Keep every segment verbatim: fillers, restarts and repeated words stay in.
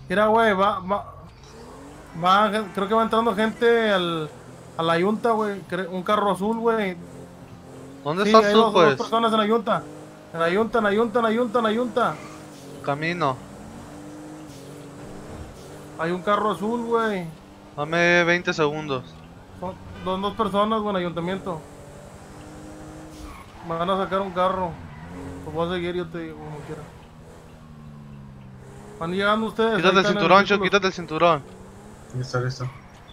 Mira, güey, va, va, va, gen- creo que va entrando gente al, a la yunta, güey. cre- Un carro azul, güey. ¿Dónde Sí, estás hay tú, dos, dos pues? personas en la yunta. En la yunta, en la yunta, en la yunta, en la yunta. Camino. Hay un carro azul, güey. Dame veinte segundos. Son dos, dos personas, güey, en el ayuntamiento. Me van a sacar un carro. Pues voy a seguir, yo te digo, como quiera. Van llegando ustedes, ahí Quítate el están en el cinturón, Chuck, círculo. quítate el cinturón. Listo, listo.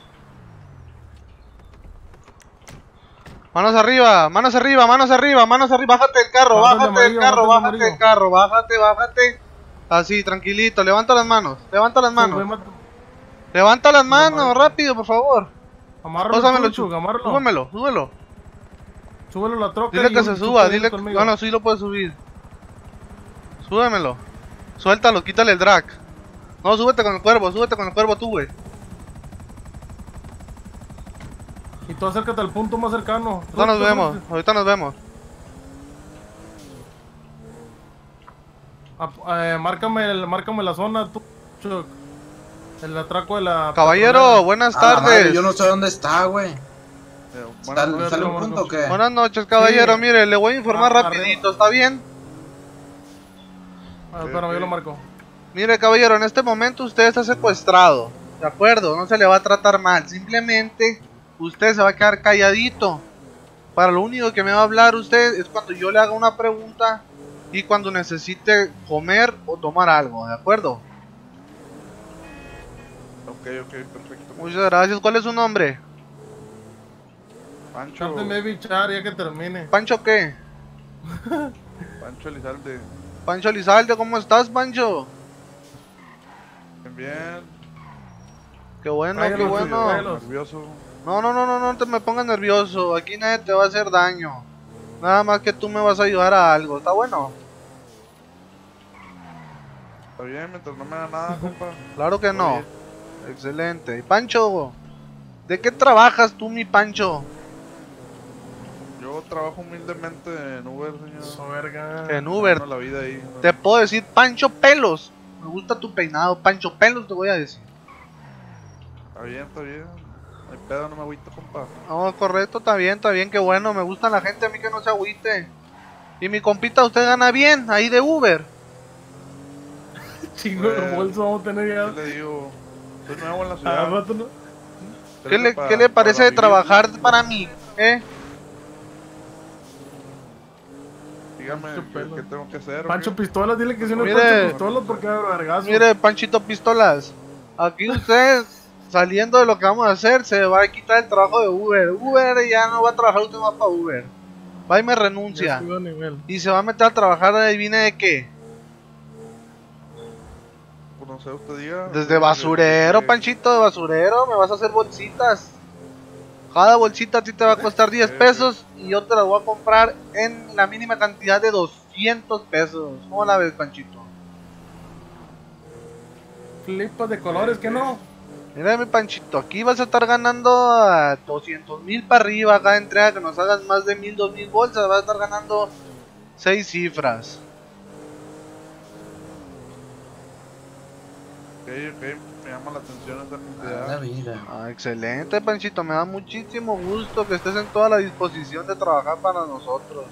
Manos arriba, manos arriba, manos arriba, manos arriba. Bájate del carro, Mata el de bájate del amarillo, carro, mata el de bájate del amarillo. carro, bájate, bájate. Así, tranquilito, levanta las manos, levanta las Chuck, ve, manos. mata- Levanta las el de manos, amarillo. rápido, por favor. Amárralo, Pásamelo, Chuck, Chuck. Chuck, amárralo. Súbemelo, súbelo. Súbelo a la troca. Dile y que un se Chuck suba, te viene dile que... conmigo. Bueno, sí lo puedes subir. Súbemelo. Suéltalo, quítale el drag. No, súbete con el cuervo, súbete con el cuervo tú, güey. Y tú acércate al punto más cercano. Ahorita nos Súbete, vemos, súbete. ahorita nos vemos. Ah, eh, márcame, el- márcame la zona, tú, Chuck. El atraco de la... Caballero, petrolera. buenas A la madre, tardes. yo no sé dónde está, güey. Eh, ¿Está, buenas noches, ¿Está en un Marcos. punto o qué? Buenas noches, caballero. Sí. Mire, le voy a informar Ah, rapidito, ¿está bien? Ah, espérame, yo lo marco. Mire, caballero, en este momento usted está secuestrado. De acuerdo, no se le va a tratar mal. Simplemente usted se va a quedar calladito. Para lo único que me va a hablar usted es cuando yo le haga una pregunta y cuando necesite comer o tomar algo, ¿de acuerdo? Ok, ok, perfecto. Muchas gracias. ¿Cuál es su nombre? Pancho, Captain Baby Char, ya que termine. ¿Pancho qué? Pancho Elizalde. Pancho Lizalde, ¿cómo estás, Pancho? Bien, bien. Qué bueno, Cállalo, qué bueno. chihuahua. Nervioso. No, no, no, no, no te me pongas nervioso. Aquí nadie te va a hacer daño. Nada más que tú me vas a ayudar a algo. ¿Está bueno? Está bien, mientras no me haga nada, compa. Claro que no. Oye, Excelente. Y Pancho, ¿de qué trabajas tú, mi Pancho? Yo trabajo humildemente en Uber, señor. Eso, verga. En Uber. Gano la vida ahí. ¿no? Te puedo decir Pancho Pelos. Me gusta tu peinado. Pancho Pelos te voy a decir. Está bien, está bien. No hay pedo, no me agüito, compa. No, correcto, está bien, está bien. Qué bueno. Me gusta la gente a mí que no se agüite. Y mi compita, usted gana bien ahí de Uber. Chingo de Pues, bolso vamos a tener ¿Qué ya. le digo? Soy nuevo en la A ciudad. rato, ¿no? ¿Qué le, Pa- qué le parece para de vivir. trabajar para mí? ¿Eh? Dígame, Pancho ¿qué, Pelo. qué tengo que hacer? o Pancho qué? Pistolas, dile que si no es Mire. Pancho Pistolas porque va a vergazo. Mire, Panchito Pistolas, aquí usted, saliendo de lo que vamos a hacer, se va a quitar el trabajo de Uber. Uber ya no va a trabajar usted más para Uber. Va y me Ya renuncia. subió a nivel. Y se va a meter a trabajar, adivine de qué. Pues no sé, usted diga. Desde basurero, ¿Qué- Panchito, de basurero, me vas a hacer bolsitas. Cada bolsita a ti te va a costar diez Ok, ok. pesos y yo te la voy a comprar en la mínima cantidad de doscientos pesos. ¿Cómo la ves, Panchito? Flipas de colores, que no. Mira, mi Panchito, aquí vas a estar ganando a doscientos mil para arriba cada entrega que nos hagas más de mil, dos mil bolsas, vas a estar ganando seis cifras. Ok, ok, me llama la atención esa Ah, la cantidad. vida. Ah, excelente, Panchito, me da muchísimo gusto que estés en toda la disposición de trabajar para nosotros.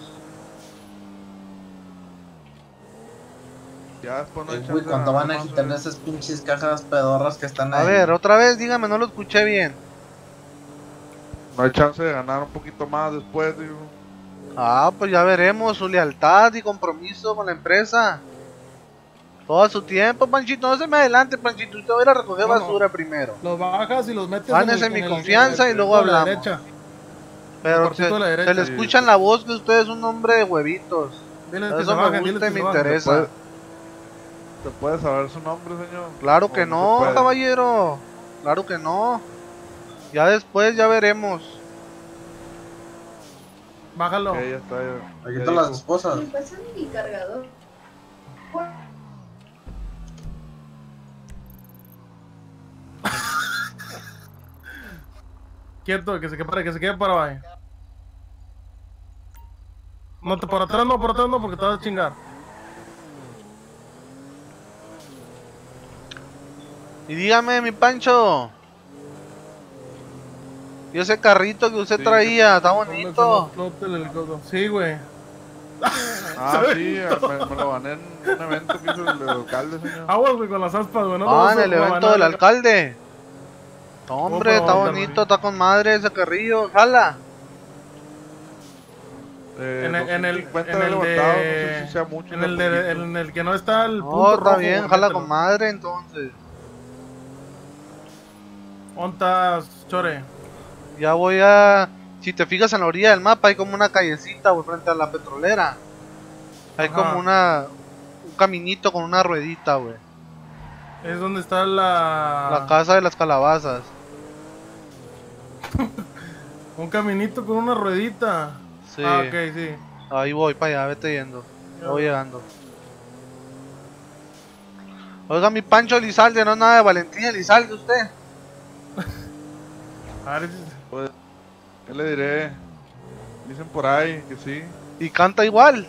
Ya después no hay Eh, chance Güey, de ¿cuándo nada van a más, quitar eh. esas pinches cajas pedorras que están ahí? A ver, otra vez, dígame, no lo escuché bien. No hay chance de ganar un poquito más después, digo. Ah, pues ya veremos su lealtad y compromiso con la empresa. Todo su tiempo, Panchito, no se me adelante, Panchito, usted va a ir a recoger No, no. basura primero. Los bajas y los metes Gánese en, el, mi en el- confianza en el- y luego de la hablamos. derecha. Pero cuartito se, de la se derecha. le escucha en la voz que usted es un hombre de huevitos. Diles que Eso se me bajen, diles gusta y que me se bajen. interesa. ¿Se puede, ¿Se puede saber su nombre, señor? Claro ¿O que se no, puede? caballero. Claro que no. Ya después ya veremos. Bájalo. Ok, ya está. Ya, Aquí ya están las dijo. esposas. Me pasa mi cargador. Quieto, que se quede para, que se quede para ahí. No, te por atrás no, por atrás no, porque te vas a chingar. Y dígame, mi Pancho. Y ese carrito que usted Sí, traía, está ¿Dónde se bonito. nos flota el helicóptero? Sí, güey. Ah, sí, me, me lo gané en un evento que hizo el alcalde, señor. Aguas, güey, con las aspas, güey. No te Ah, vas en a el evento guabanar del acá. alcalde. Hombre, pero está vamos a bonito, ver. está con madre ese carrillo. Jala. Eh, En el, en el, doscientos cincuenta en el levantado, de... no sé si sea mucho. en sea el de, poquito. en el que no está el punto No, está rojo, bien, güey, jala mételo. con madre entonces. ¿Dónde estás, Chore? Ya voy a... Si te fijas en la orilla del mapa hay como una callecita, güey, frente a la petrolera. Hay Ajá. como una... un caminito con una ruedita, güey. Es donde está la... La casa de las calabazas. Un caminito con una ruedita. Sí. Ah, ok, sí. Ahí voy para allá, vete yendo. Ya voy llegando. Oiga, mi Pancho Elizalde, no nada de Valentín Elizalde usted. A ver, Pues, ¿qué le diré? Dicen por ahí que sí. Y canta igual.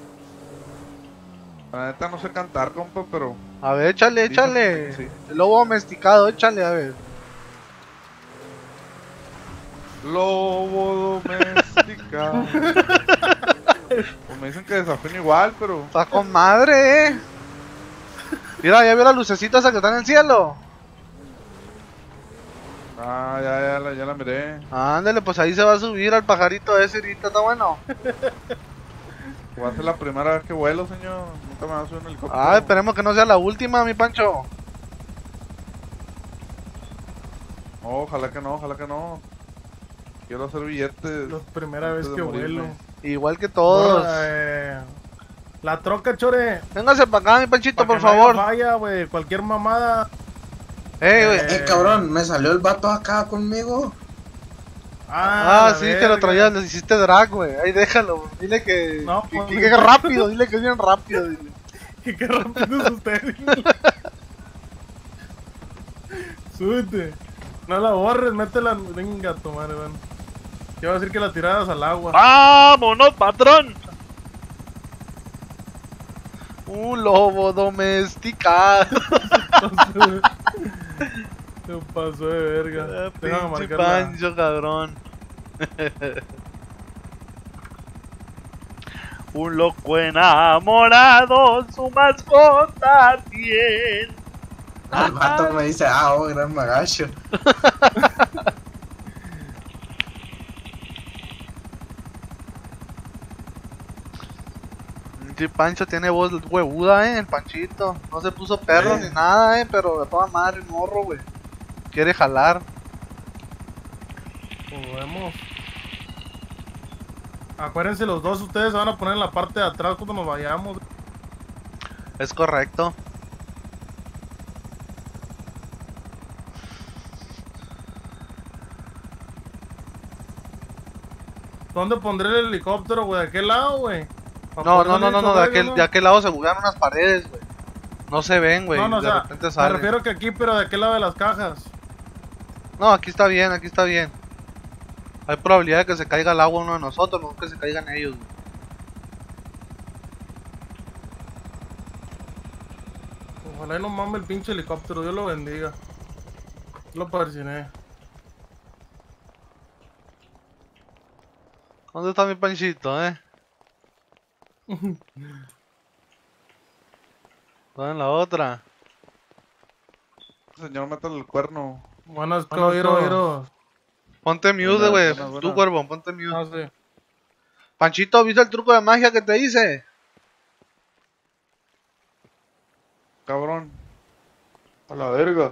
La neta no sé cantar, compa, pero... A ver, échale, Dicen échale. que sí. El lobo domesticado, échale, a ver. Lobo domesticado. Pues me dicen que desafío igual, pero... Está con madre, eh. Mira, ya vio la lucecita esa que está en el cielo. Ah, ya, ya, la, ya la miré. Ándale, pues ahí se va a subir al pajarito ese ahorita, está bueno. Va a ser la primera vez que vuelo, señor. Nunca me va a subir un helicóptero. Ah, esperemos que no sea la última, mi Pancho. No, ojalá que no, ojalá que no. Quiero hacer billetes. la primera vez antes de que morirme. vuelo. Igual que todos. Borra, eh, la troca, Chore. Véngase para acá, mi Panchito, Pa' por que no haya favor. Vaya, güey. Cualquier mamada. Eh, güey. Eh, cabrón, me salió el vato acá conmigo. Ah, la sí, que lo verga. traías, le hiciste drag, güey. Ahí déjalo, dile que. No, que, pues, que- que rápido, dile que es bien rápido. Dile. Y qué rápido es usted. Súbete. No la borres, métela. Venga, tu madre, bueno. Yo iba a decir que la tiraras al agua. ¡Vámonos, patrón! Un lobo domesticado. Se pasó de verga. Ah, Déjame pinche marcar la- Pancho, cabrón. Un loco enamorado, su mascota tiene. El vato me dice, ah, oh, gran magacho. Pinche Pancho tiene voz huevuda, eh, el Panchito. No se puso perro Eh. ni nada, eh, pero de toda madre, el morro, güey. Quiere jalar. Pues vemos. Acuérdense, los dos ustedes se van a poner en la parte de atrás cuando nos vayamos. Es correcto. ¿Dónde pondré el helicóptero, güey? ¿De qué lado, güey? Pa' No, poder no, no, salir no, no, de verga, aquel, ¿no? de aquel lado se buguean unas paredes, güey. No se ven, güey. No, no, o de sea, repente me salen. refiero que aquí, pero de qué lado de las cajas. No, aquí está bien, aquí está bien. Hay probabilidad de que se caiga el agua uno de nosotros, no que se caigan ellos, güey. Ojalá y no mame el pinche helicóptero, Dios lo bendiga. Lo persiné. ¿Dónde está mi Panchito, eh? ¿Dónde en la otra? Señor, métale el cuerno. Buenas, Buenas, caballero, todo. caballero. Ponte mute, Buenas, güey. buenas, buenas. Tú, cuervo, ponte mute. No sé. Panchito, ¿viste el truco de magia que te hice? Cabrón. A la verga.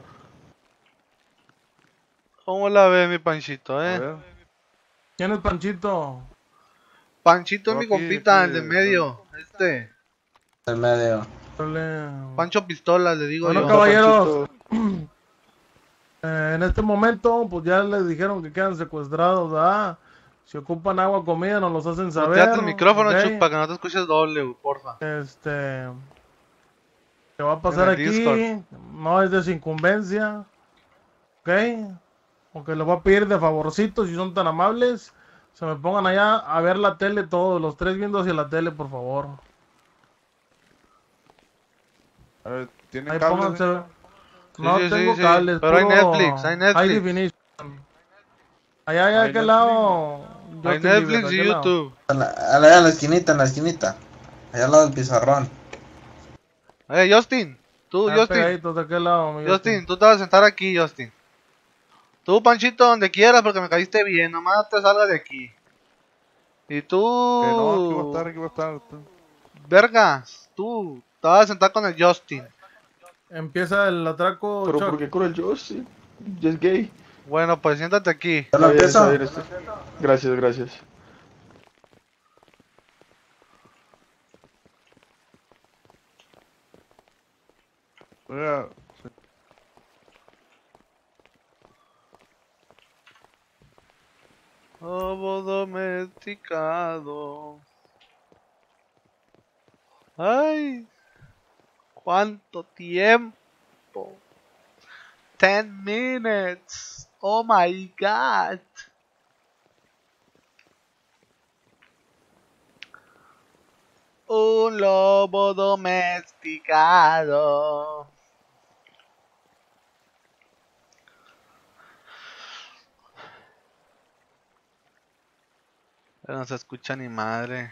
¿Cómo la ves, mi Panchito, A eh? ver. ¿Quién es Panchito? Panchito es Yo mi aquí, compita, aquí, el de aquí. medio. Este. En medio. Órale. Pancho Pistola, le digo Bueno, yo. caballeros. Eh, en este momento, pues ya les dijeron que quedan secuestrados, ¿verdad? Si ocupan agua o comida, nos los hacen saber. Muteate el micrófono, ¿ok? Chuck, para que no te escuches doble, güey, porfa. Este. ¿Qué va a pasar En el aquí? Discord. No es de su incumbencia. ¿Ok? Aunque les voy a pedir de favorcito, si son tan amables, se me pongan allá a ver la tele todos, los tres viendo hacia la tele, por favor. A ver, ¿tiene Ahí cable, pónganse. señor? No sí, sí, tengo sí, cables, pero hay puro Netflix, hay High Netflix. definition. Allá, allá, Hay aquel Netflix. lado. Hay Justin Bieber, Netflix y aquel lado. YouTube. En la, en la, en la esquinita, en la esquinita. Allá al lado del pizarrón. Eh, Justin, tú, Allá Justin, pegaditos de aquel lado, mi Justin, Justin. tú te vas a sentar aquí, Justin. Tú, Panchito, donde quieras porque me caíste bien, nomás no te salgas de aquí. Y Que no, aquí voy a estar, tú, aquí voy a estar. tú. vergas, tú, te vas a sentar con el Justin. Empieza el atraco, Pero Chuck. ¿por qué con el Justin? Ya es gay. Bueno, pues siéntate aquí. ¿Ya lo Está bien, está empiezo? bien. Este. Gracias, gracias. Oiga, Lobo domesticado. Ay, cuánto tiempo. Ten minutes. Oh my god. Un lobo domesticado. No se escucha ni madre.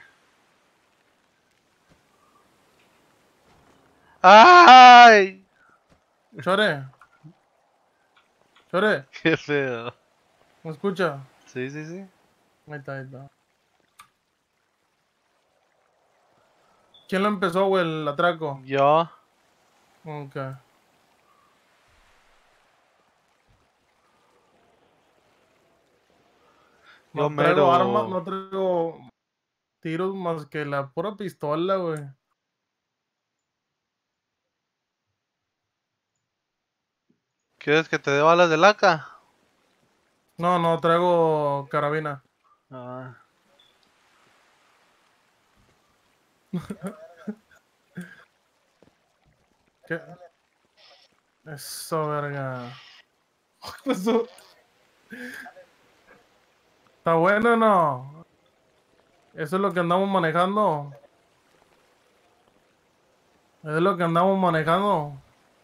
¡Ay! Chore. Chore, ¡Qué feo! ¿me escucha? Sí, sí, sí. Ahí está, ahí está. ¿Quién lo empezó, güey, el atraco? Yo. Ok. Yo No traigo mero. armas, no traigo tiros más que la pura pistola, güey. ¿Quieres que te dé balas de laca? No, no traigo carabina. Ah. ¿Qué? Eso, verga. Eso. ¿Está bueno o no? Eso es lo que andamos manejando. Es lo que andamos manejando.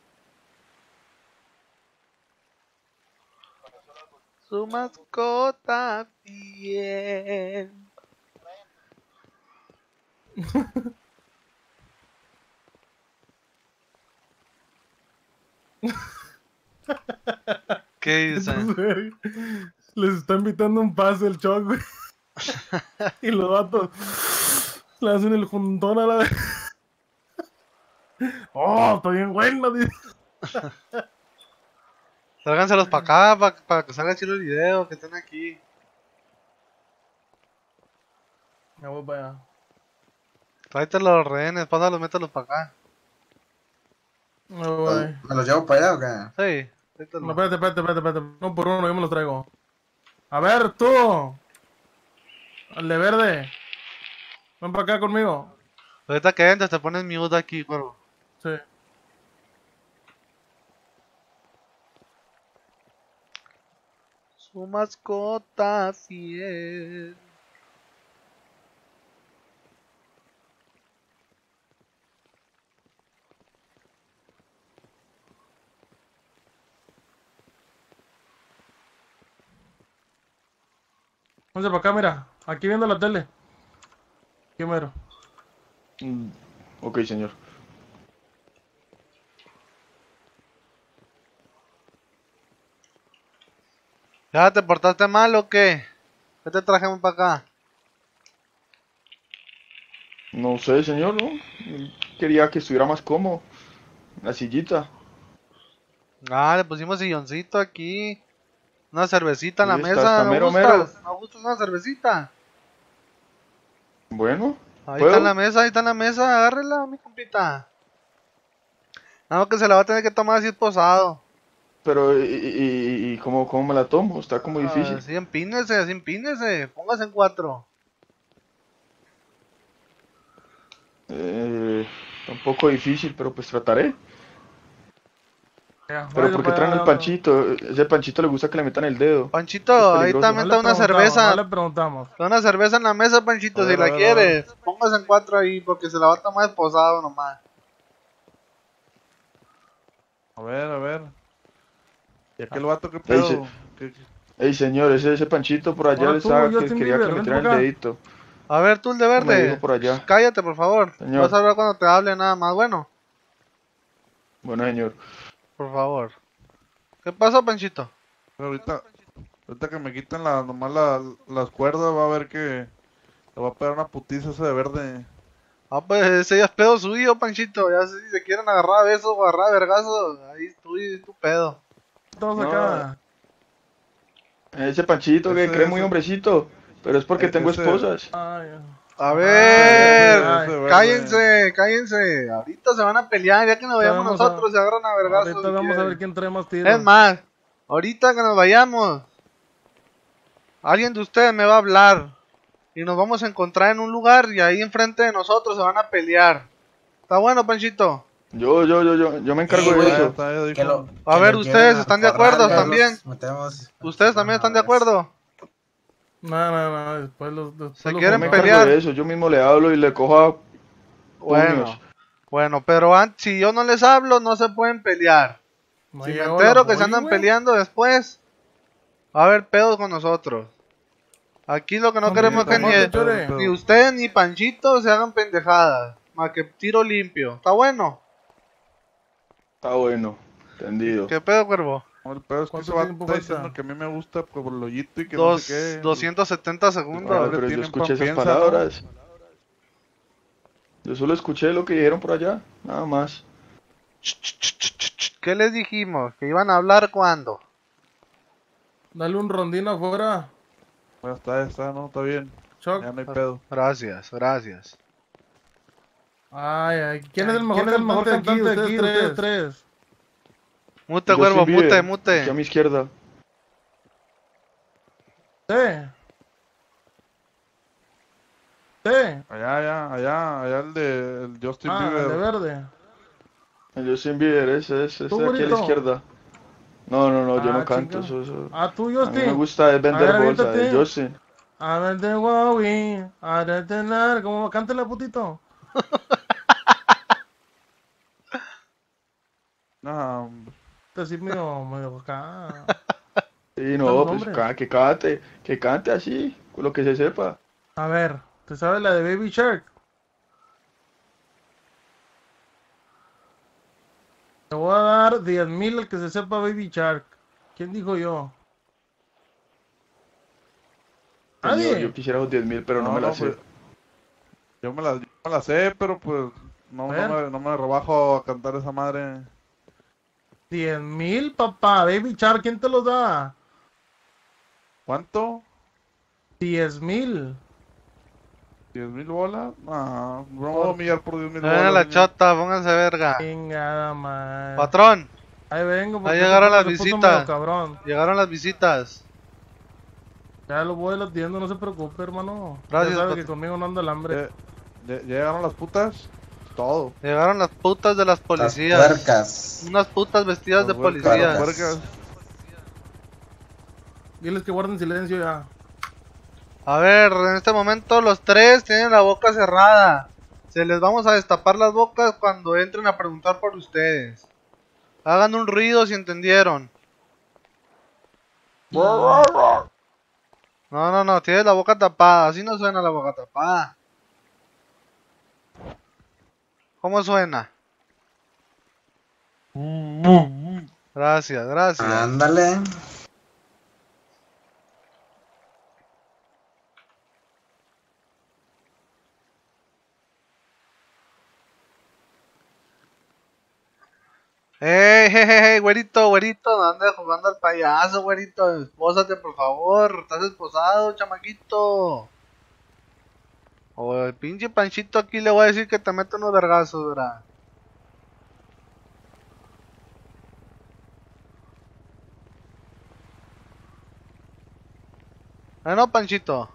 Su mascota fiel. ¿Qué dice? Les está invitando un pase el Choc, güey. Y los vatos le hacen el juntón a la vez. Oh, está bien bueno, dice. Tráiganselos para acá, para pa que salga chido el video, que estén aquí. Ya voy para allá. Tráete los rehenes, pásalos, mételos para acá. Ya voy. ¿Me los llevo para allá o qué? Sí, No, tráetelos. espérate, espérate, espérate, espérate. Uno por uno, yo me los traigo. A ver, tú. El de verde. Ven para acá conmigo. Ahorita que entres te pones mute aquí, cuervo. Sí. Su mascota fiel. Vamos para acá, mira. Aquí viendo la tele. Aquí mero. Mm, ok, señor. ¿Ya te portaste mal o qué? ¿Qué te trajimos para acá? No sé, señor, ¿no? Quería que estuviera más cómodo. La sillita. Ah, le pusimos silloncito aquí. Una cervecita en la Sí, está- mesa, está ¿no mero, gustas? ¿No gustas una cervecita? Bueno, Ahí ¿puedo? está en la mesa, ahí está en la mesa, agárrela, mi compita. Nada más que se la va a tener que tomar así esposado. Pero, ¿y, y, y cómo, cómo me la tomo? Está como difícil. Así empínese, así empínese. Póngase en cuatro. Eh, está un poco difícil, pero pues trataré. Ya, Pero váyase ¿por qué para traen allá. el panchito? Ese panchito le gusta que le metan el dedo. Es Panchito, ahí peligroso. también No está le una preguntamos, cerveza. No le preguntamos. Está una cerveza en la mesa, Panchito, A si ver, la a ver, a ver. quieres. Póngase en cuatro ahí, porque se la va a tomar esposado nomás. A ver, a ver. ¿Y aquel vato qué pedo? Ese- ¿Qué- qué- Ey, señor, ese, ese Panchito por allá Ahora le tú, estaba, que Justin quería Bieber, que me vente tirara el para acá. dedito. A ver, tú el de Me verde. dijo por allá. Cállate, por favor. Señor. Vas a hablar cuando te hable nada más. Bueno, Bueno, señor. por favor. ¿Qué pasó, Panchito? Ahorita, ahorita que me quiten la, nomás la- las cuerdas, va a ver que le va a pegar una putiza ese de verde. Ah, pues ese ya es pedo suyo, Panchito. Ya si se quieren agarrar a besos o agarrar a vergazos, ahí tú y tu pedo. Estamos No. acá. Ese Panchito que Ese- cree muy ese- hombrecito, pero es porque Ese- tengo ese- esposas. Ay, A Ay, ver, ay, ese verde. cállense, cállense. Ahorita se van a pelear, ya que nos vayamos Vamos a- nosotros, se agarran a vergazos. ahorita si vamos a quieren. ver quién trae más tiros. Es más, ahorita que nos vayamos, alguien de ustedes me va a hablar y nos vamos a encontrar en un lugar y ahí enfrente de nosotros se van a pelear. ¿Está bueno, Panchito? Yo, yo, yo, yo, yo me encargo Sí, de güey. Ya eso. está, ya dijo. Que lo- A que ver, lo ¿ustedes lleven a están de corral, acuerdo ya también? los metemos- ¿Ustedes también están de acuerdo? No, no, no, después los... Después ¿Se los quieren Yo me juntamos. encargo pelear? de eso. Yo mismo le hablo y le cojo a Bueno, puños. bueno, pero an- si yo no les hablo, no se pueden pelear. No Si me llegó entero la que se poli, andan güey. peleando después, va a haber pedos con nosotros. Aquí lo que no No, queremos es que mire, ni, Chore. ni ustedes ni Panchito se hagan pendejadas. Más que tiro limpio. ¿Está bueno? Está bueno, entendido. ¿Qué pedo, cuervo? No, el pedo es que ¿Cuánto ese vato tiempo está falta? diciendo que a mí me gusta por el hoyito y que Dos, no sé qué. doscientos setenta Ah, segundos. le pero yo tienen escuché esas confianza, ¿no? palabras. Yo solo escuché lo que dijeron por allá, nada más. ¿Qué les dijimos? ¿Que iban a hablar cuándo? Dale un rondín afuera. Ya está, ya está, no, está bien. Chuck. Ya no hay pedo. Gracias, gracias. Ay, ay, ¿quién es el mejor ¿Quién es el mejor cantante aquí? cantante Ustedes aquí? tres, tres. Mute, Justin cuervo, Bieber, mute, aquí a mute. mi izquierda. Sí. Sí. Allá, allá, allá, allá el de el Justin Ah, Bieber. de verde. El Justin Bieber, ese, ese, ese ¿Tú, de aquí a la güerito? izquierda. No, no, no, yo Ah, no canto. chinga. Eso, eso. Ah, tú, A mí me Justin. gusta es vender A ver, bolsa, aviéntate. el Justin. A ver, de Huawei. A ver, de nada. ¿Cómo cántale, putito? No, hombre. Este sí medio, medio acá. Sí, Los no, pues hombres. ca- que cante, que cante así, con lo que se sepa. A ver, ¿te sabes la de Baby Shark? Te voy a dar diez mil al que se sepa Baby Shark. ¿Quién dijo yo? Señor, ¿Nadie? yo quisiera los diez mil, pero no, me la sé. pues, yo, me la, yo me la sé, pero pues no, no, A ver. me, no me rebajo a cantar esa madre. diez mil, papá. Baby Shark, ¿quién te los da? ¿Cuánto? diez mil. ¿diez mil bolas? No, no me voy a humillar por diez mil Se ven a bolas. la señor. chota, pónganse verga. Chingada madre. Patrón, Ahí vengo. porque Ahí llegaron este las se puso visitas. medio cabrón. llegaron las visitas. Ya lo voy atiendo, no se preocupe, hermano. Gracias, Ya sabe que patrón. conmigo no anda el hambre. Eh, ¿ya- ya ¿Llegaron las putas? Todo. Llegaron las putas de las Las policías. puercas. Unas putas vestidas de Las puercas, policías. las puercas. Diles que guarden silencio ya. A ver, en este momento los tres tienen la boca cerrada. Se les vamos a destapar las bocas cuando entren a preguntar por ustedes. Hagan un ruido si entendieron. No, no, no, tienes la boca tapada. Así no suena la boca tapada. ¿Cómo suena? Gracias, gracias. Ándale. ¡Ey, hey, hey, hey, güerito, güerito! ¿No andas jugando al payaso, güerito? Espósate, por favor. ¿Estás esposado, chamaquito? O el pinche Panchito aquí le voy a decir que te mete unos vergazos, ¿verdad? ¿Eh, no, Panchito?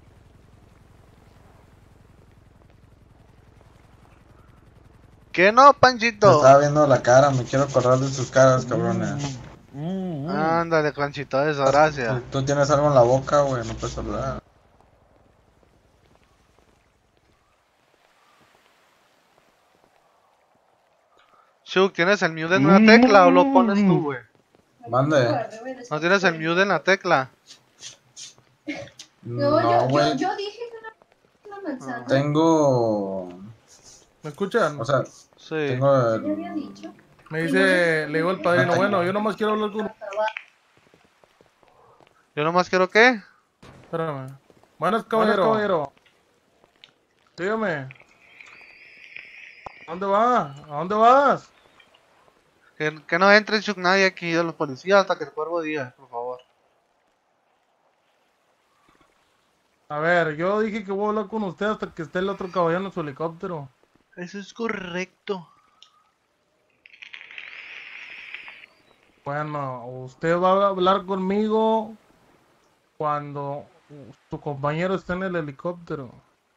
¿Qué no, Me Panchito? estaba viendo la cara, me quiero acordar de sus caras, cabrones. Ándale, Panchito, eso, gracias. Tú tienes algo en la boca, güey, no puedes hablar. Chuk, ¿tienes el mute en una tecla o lo pones tú, güey? Mande. ¿No tienes el mute en la tecla? No, yo, güey. yo, yo dije que una manzana. Tengo. ¿Me escuchan? O sea, Sí. tengo ¿Qué le había el. dicho? Me dice, le digo al padrino, bueno, yo nomás quiero hablar con... Yo nomás quiero que... Espérame. Buenas, caballero. Buenas, caballero. Dígame. ¿A dónde va? ¿A dónde vas? Que, que no entre Chuk nadie aquí de los policías hasta que el cuervo diga, por favor. A ver, yo dije que voy a hablar con usted hasta que esté el otro caballero en su helicóptero. Eso es correcto. Bueno, usted va a hablar conmigo cuando tu compañero esté en el helicóptero.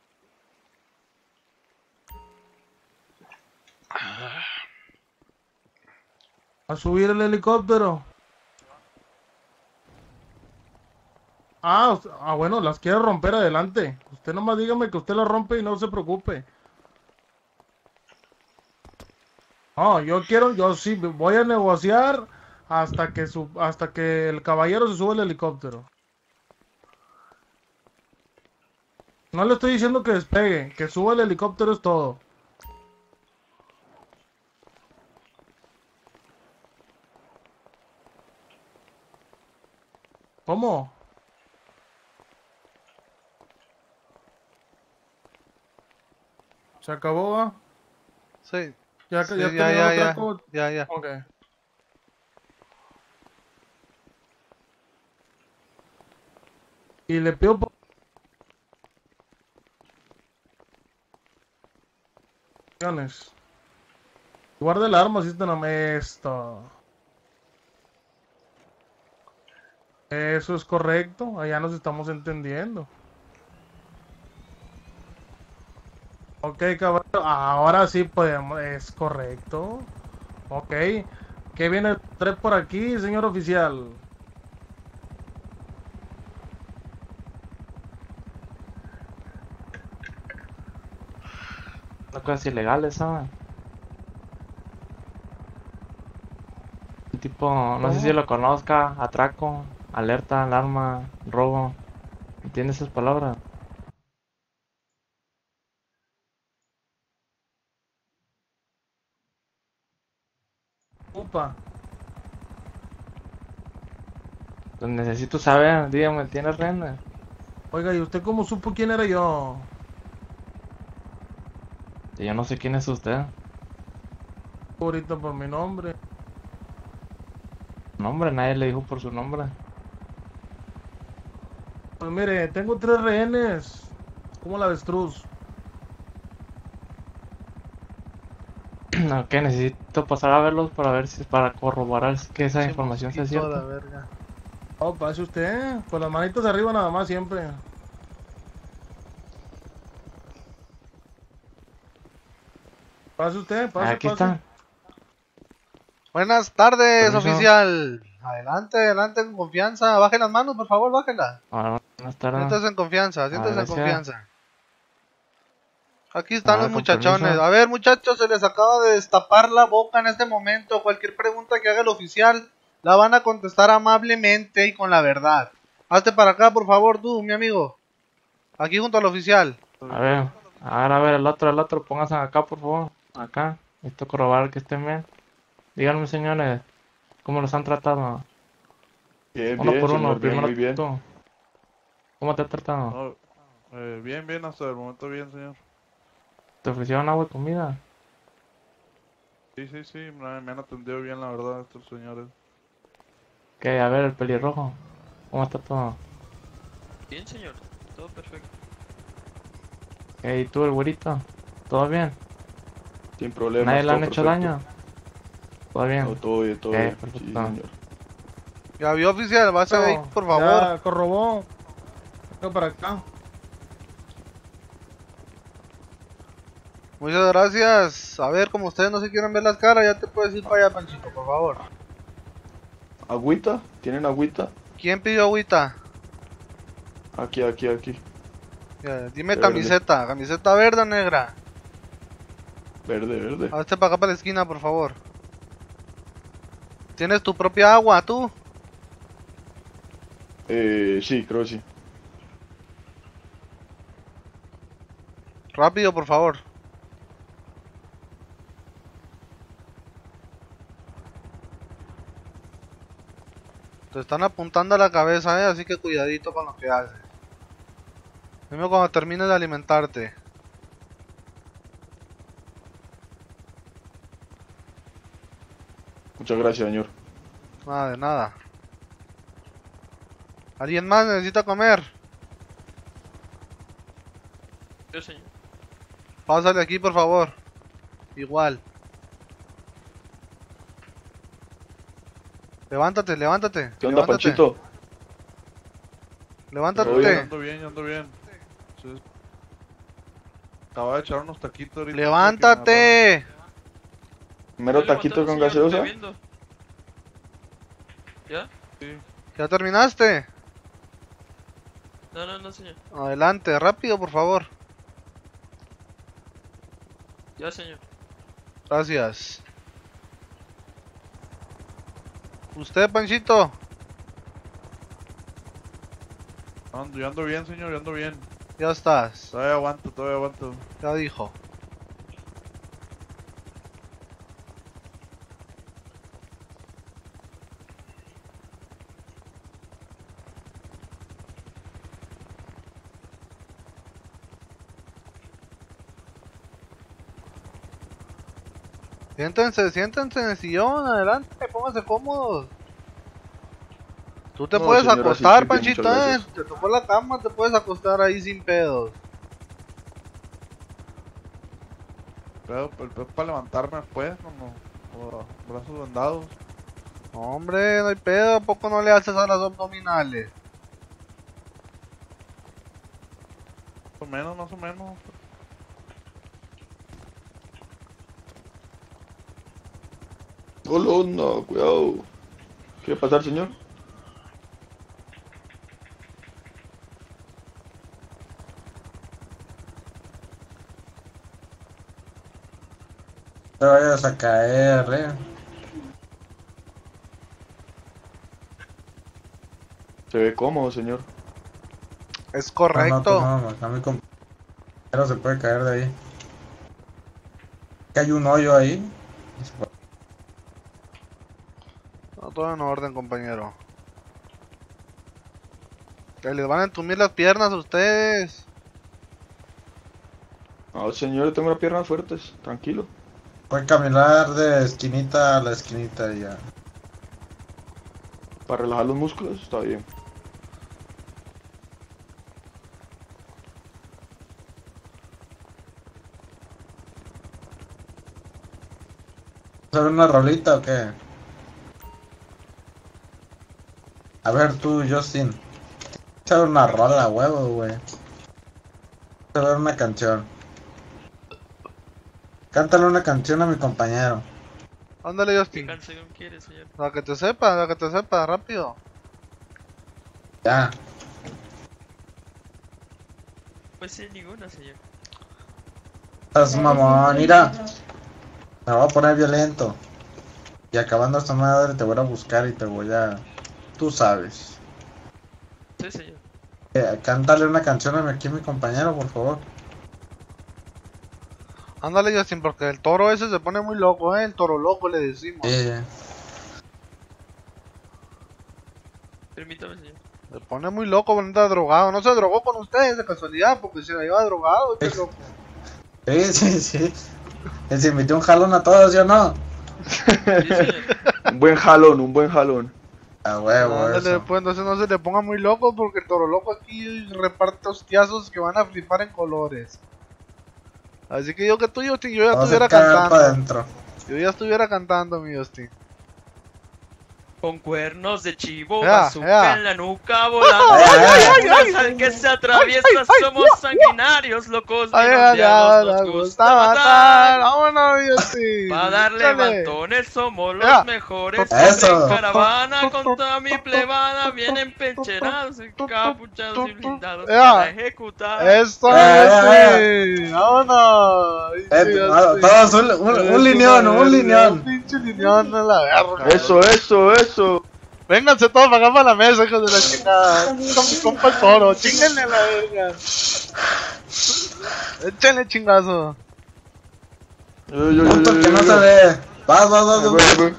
¿A subir el helicóptero? Ah, us- ah, bueno, las quiere romper adelante. Usted nomás dígame que usted las rompe y no se preocupe. No, yo quiero, yo sí, voy a negociar hasta que su, hasta que el caballero se suba al helicóptero. No le estoy diciendo que despegue, que suba el helicóptero es todo. ¿Cómo? ¿Se acabó, va? Sí. Ya, Sí, ya, ya, terminó ya, el ya, atraco. ya, ya. Ok. Y le pido por... Guarda el arma si está en la esto. Eso es correcto, allá nos estamos entendiendo. Ok, caballero, ahora sí podemos, es correcto. Ok, ¿qué viene el tren por aquí, señor oficial? Una cosas ilegales, ¿sabes? Un tipo, no sé si lo conozca, atraco, alerta, alarma, robo. ¿Entiendes esas palabras? Upa, Pues necesito saber, dígame, ¿tienes rehenes? oiga, ¿y usted cómo supo quién era yo? Y yo no sé quién es usted. Ahorita por mi nombre. Nombre, nadie le dijo por su nombre. Pues mire, tengo tres rehenes. Como la avestruz. Ok, necesito pasar a verlos para ver si para corroborar que esa Sí, información sea mosquito a la cierta. verga. Oh, pase usted, con las manitas arriba nada más siempre. Pase usted, pase, Aquí pase. está. Buenas tardes, Permiso. oficial. Adelante, adelante con confianza. Bajen las manos, por favor, bájenlas. Ahora, buenas tardes. Siéntese en confianza, siéntese en gracias. confianza. Aquí están Ah, los con muchachones. permiso. A ver, muchachos, se les acaba de destapar la boca en este momento. Cualquier pregunta que haga el oficial la van a contestar amablemente y con la verdad. Hazte para acá, por favor, tú, mi amigo. Aquí junto al oficial. A ver, a ver, a ver, el otro, el otro, pónganse acá, por favor. Acá. Necesito corroborar que estén bien. Díganme, señores, ¿cómo los han tratado? Bien, Uno bien, por uno, señor, bien, primero muy bien. tú. ¿Cómo te han tratado? No, eh, bien, bien, hasta el momento bien, señor. ¿Te ofrecieron agua y comida? Sí, sí, sí, me, me han atendido bien, la verdad, estos señores. Ok, a ver, el pelirrojo. ¿Cómo está todo? Bien, señor, todo perfecto. Ok, ¿y tú, el güerito? ¿Todo bien? Sin problemas. ¿Nadie le todo han hecho perfecto. daño? ¿Todo bien? No, todo bien, todo Ok, bien. perfecto. Sí, señor. Ya vio, oficial, va a ser ahí, No, por favor. Ya corrobó. Venga para acá. Muchas gracias. A ver, como ustedes no se quieren ver las caras, ya te puedes ir para allá, Panchito, por favor. ¿Agüita? ¿Tienen agüita? ¿Quién pidió agüita? Aquí, aquí, aquí. Ya, dime Verde. camiseta, camiseta verde o negra. Verde, verde. Hazte para acá para la esquina, por favor. ¿Tienes tu propia agua, tú? Eh, sí, creo que sí. Rápido, por favor. Te están apuntando a la cabeza, eh, así que cuidadito con lo que haces. Dime cuando termines de alimentarte. Muchas gracias, señor. Nada de nada. ¿Alguien más necesita comer? Yo, señor. Pásale aquí, por favor. Igual. Levántate, levántate. ¿Qué onda, levántate. Panchito? Levántate. Todo bien. Yo ando bien, yo ando bien. Sí. Acaba de echar unos taquitos ahorita. Levántate. Mero ¿Ya le taquito levantaron, con señor? gaseosa. Estoy viendo. ¿Ya? Sí. ¿Ya terminaste? No, no, no, señor. Adelante, rápido, por favor. Ya, señor. Gracias. ¿Usted, Panchito? Ando, yo ando bien, señor, yo ando bien. Ya estás. Todavía aguanto, todavía aguanto. Ya dijo. Siéntense, siéntense en el sillón, adelante, pónganse cómodos. Tú te No, puedes señora, sí, acostar, estoy bien, Panchito, muchas eh. gracias. Te tocó la cama, te puedes acostar ahí sin pedos. Pero, pero, pero para levantarme después, como, como brazos vendados. Hombre, no hay pedo, ¿a poco no le haces a las abdominales? Más o menos, más o menos. Hola, no, cuidado. ¿Qué va a pasar, señor? No te vayas a caer, eh. Se ve cómodo, señor. Es No, correcto. no, no, acá mi compañero se puede caer de ahí. Que hay un hoyo ahí. No, todo en orden, compañero. Que les van a entumir las piernas a ustedes. No, señor, yo tengo las piernas fuertes. Tranquilo. Puede caminar de esquinita a la esquinita y ya. Para relajar los músculos, está bien. ¿Vas a ver una rolita o qué? A ver tú, Justin. Vas a ver una rola, huevo, güey. Vas a ver una canción. Cántale una canción a mi compañero. Ándale, ¿Qué Justin. canción quiere, señor? La que te sepa, la que te sepa, rápido. Ya. Pues sin ninguna, señor. Estás mamón, mira. Me voy a poner violento. Y acabando esta madre te voy a buscar y te voy a... Tú sabes. Sí, señor. Eh, cántale una canción a mi, aquí a mi compañero, por favor. Ándale, Justin, porque el toro ese se pone muy loco, eh. El toro loco le decimos. Eh, Permítame, señor. Se pone muy loco, bonita drogado. No se drogó con ustedes de casualidad, porque se la lleva drogado, qué loco. sí, sí, sí. Les invité un jalón a todos, ¿yo no? Sí, señor. Un buen jalón, un buen jalón. A huevo, Ándale, eso. pues entonces no se le ponga muy loco, porque el toro loco aquí reparte hostiazos que van a flipar en colores. Así que yo que tú, Justin, yo ya Vamos a estuviera caer para cantando. adentro. Yo ya estuviera cantando, mi Justin. Con cuernos de chivo, Ya, bazooka ya. en la nuca, volando. Ay, ay, ay, ay, Al que se atraviesa, ay, ay, somos sanguinarios, locos, Ay, menos ya, diablos, nos nos gusta gusta matar. matar. Vámonos, mi Justin. Justin. Va a darle Échale. levantones, somos los Ya. mejores. Eso. En caravana con toda mi plebada, vienen pencherados, encapuchados y blindados Ya. para ejecutar. Eso, Eh, Justin. Vámonos. Eh, Pinche no, Justin. todos un, un, Eres un lineón, una un verga, lineón. Pinche lineón a la verga. Eso, eso, eso. Vénganse todos para acá para la mesa, hijos de la chingada. Con mi compa el toro, chinguenle a la verga. Échenle chingazo. Yo, yo, yo, Punto yo, que yo, no yo. se ve. Vas, vas, vas, Güey, vas. güey.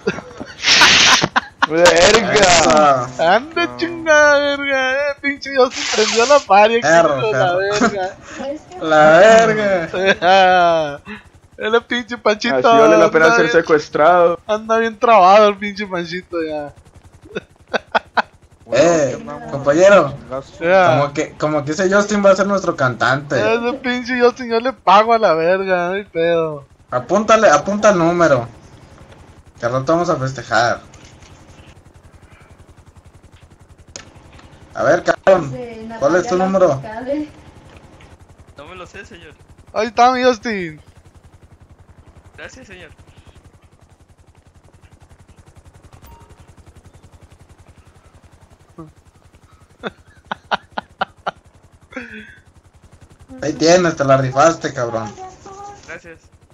Verga. Eso. Anda chingada verga, eh. Pinche Justin prendió la paria, hijo Perro, de la perro. verga. Es que La verga. El pinche Panchito. Así vale la pena anda ser bien- secuestrado. Anda bien trabado el pinche Panchito ya. Eh, compañero. Ya. Como que, como que ese Justin va a ser nuestro cantante. Ese pinche Justin yo le pago a la verga, no hay pedo. Apúntale, apunta el número. Que al rato vamos a festejar. A ver, cabrón. de ¿Cuál es tu Natalia número? Lafourcade. No me lo sé, señor. Ahí está mi Justin. Gracias, señor. Ahí tienes, te la rifaste, cabrón. Gracias.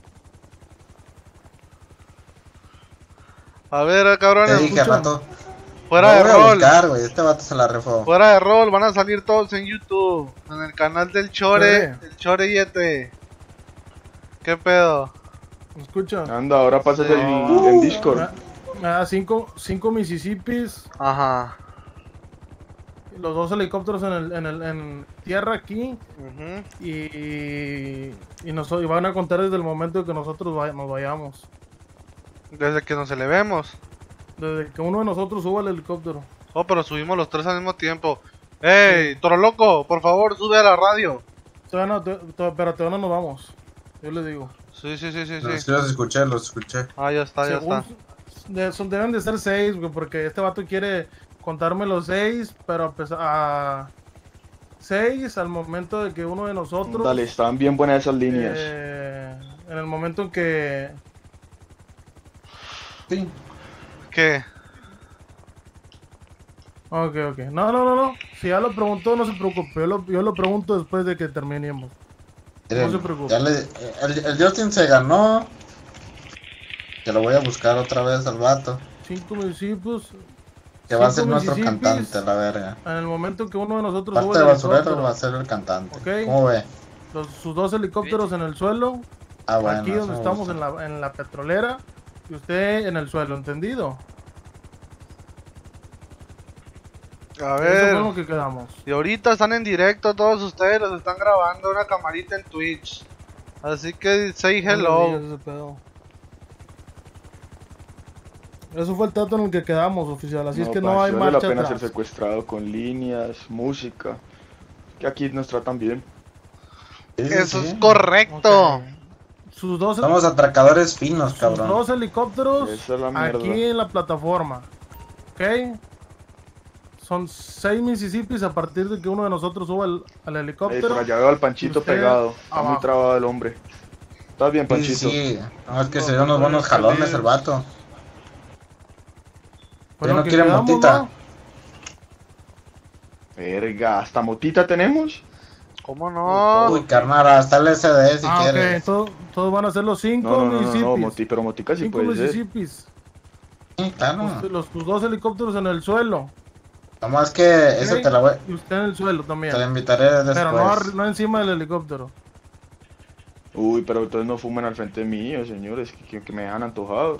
A ver, Te cabrones, dije al rato. fuera No de voy a rol. buscar, güey. Este vato se la rifó. Fuera de rol, van a salir todos en YouTube. En el canal del Chore. Sí. El Chore Yete. ¿Qué pedo? ¿Me escucha? Anda, ahora pasas el, No. en Me, Discord. da- me da cinco, cinco Mississippis, Ajá. los dos helicópteros en, el, en, el, en tierra aquí Ujú. y, y, nos, y van a contar desde el momento que nosotros vay- nos vayamos. Desde que nos elevemos. Desde que uno de nosotros suba el helicóptero. Oh, pero subimos los tres al mismo tiempo. ¡Ey, Toro Loco! Por favor, sube a la radio. Todavía no, to- to- pero todavía no nos vamos. Yo le digo. Sí, sí, sí, sí, Los, sí. los escuché, los escuché. Ah, ya está, ya Según- está. de- son- deben de ser seis, güey, porque este vato quiere contarme los seis, pero a, pesar- a seis al momento de que uno de nosotros, Dale, están bien buenas esas líneas. eh, en el momento en que, Sí. ¿Qué? ok, ok, no, no, no, no, si ya lo preguntó, no se preocupe, yo lo, yo lo pregunto después de que terminemos. Miren, No se preocupe. ya le- el, el Justin se ganó. Que lo voy a buscar otra vez al vato. Cinco municipios, Que va a ser Cinco nuestro Mississippis. cantante, la verga. en el momento en que uno de nosotros Parte sube de el basurero helicóptero, va a ser el cantante. Ok. ¿Cómo ve? los- sus dos helicópteros en el suelo, Ah, bueno. aquí eso donde me estamos gusta. en la, en la petrolera, y usted en el suelo, ¿entendido? A Eso ver. fue lo que quedamos. Y ahorita están en directo, todos ustedes los están grabando una camarita en Twitch. Así que say No me hello. digas ese pedo. Eso fue el trato en el que quedamos, oficial. Así es que no pa, hay vale la marcha pena atrás. ser secuestrado con líneas, música. Que aquí nos tratan bien. Sí, sí, Eso sí. es correcto. Ok. Sus dos, Somos atracadores finos, sus cabrón. dos helicópteros Esa es la mierda. aquí en la plataforma. ¿Ok? Son seis Mississippis a partir de que uno de nosotros suba el, al Ey, helicóptero. por allá veo al Panchito Usted pegado. Está muy abajo. trabado el hombre. ¿Estás bien, Sí, Panchito? sí, sí. No, es que No, se dio unos no buenos puede jalones salir. el vato. Pues ¿Ya lo no que quiere quedamos, motita? ¿no? Verga, ¿hasta motita tenemos? ¿Cómo no? Uy, carnal, hasta el S D si Ah, quieres. ok. todo- Todos van a ser los cinco No, no, no, no, Mississippis. no, moti, pero motica sí cinco puede ser. Mississippis. Sí, claro. Los, los- tus dos helicópteros en el suelo. Nomás que ese Ok, te la voy, Y usted en el suelo también. te la invitaré después. Pero no, ar- no encima del helicóptero. Uy, pero entonces no fuman al frente mío, señores, que, que- que me dejan antojado.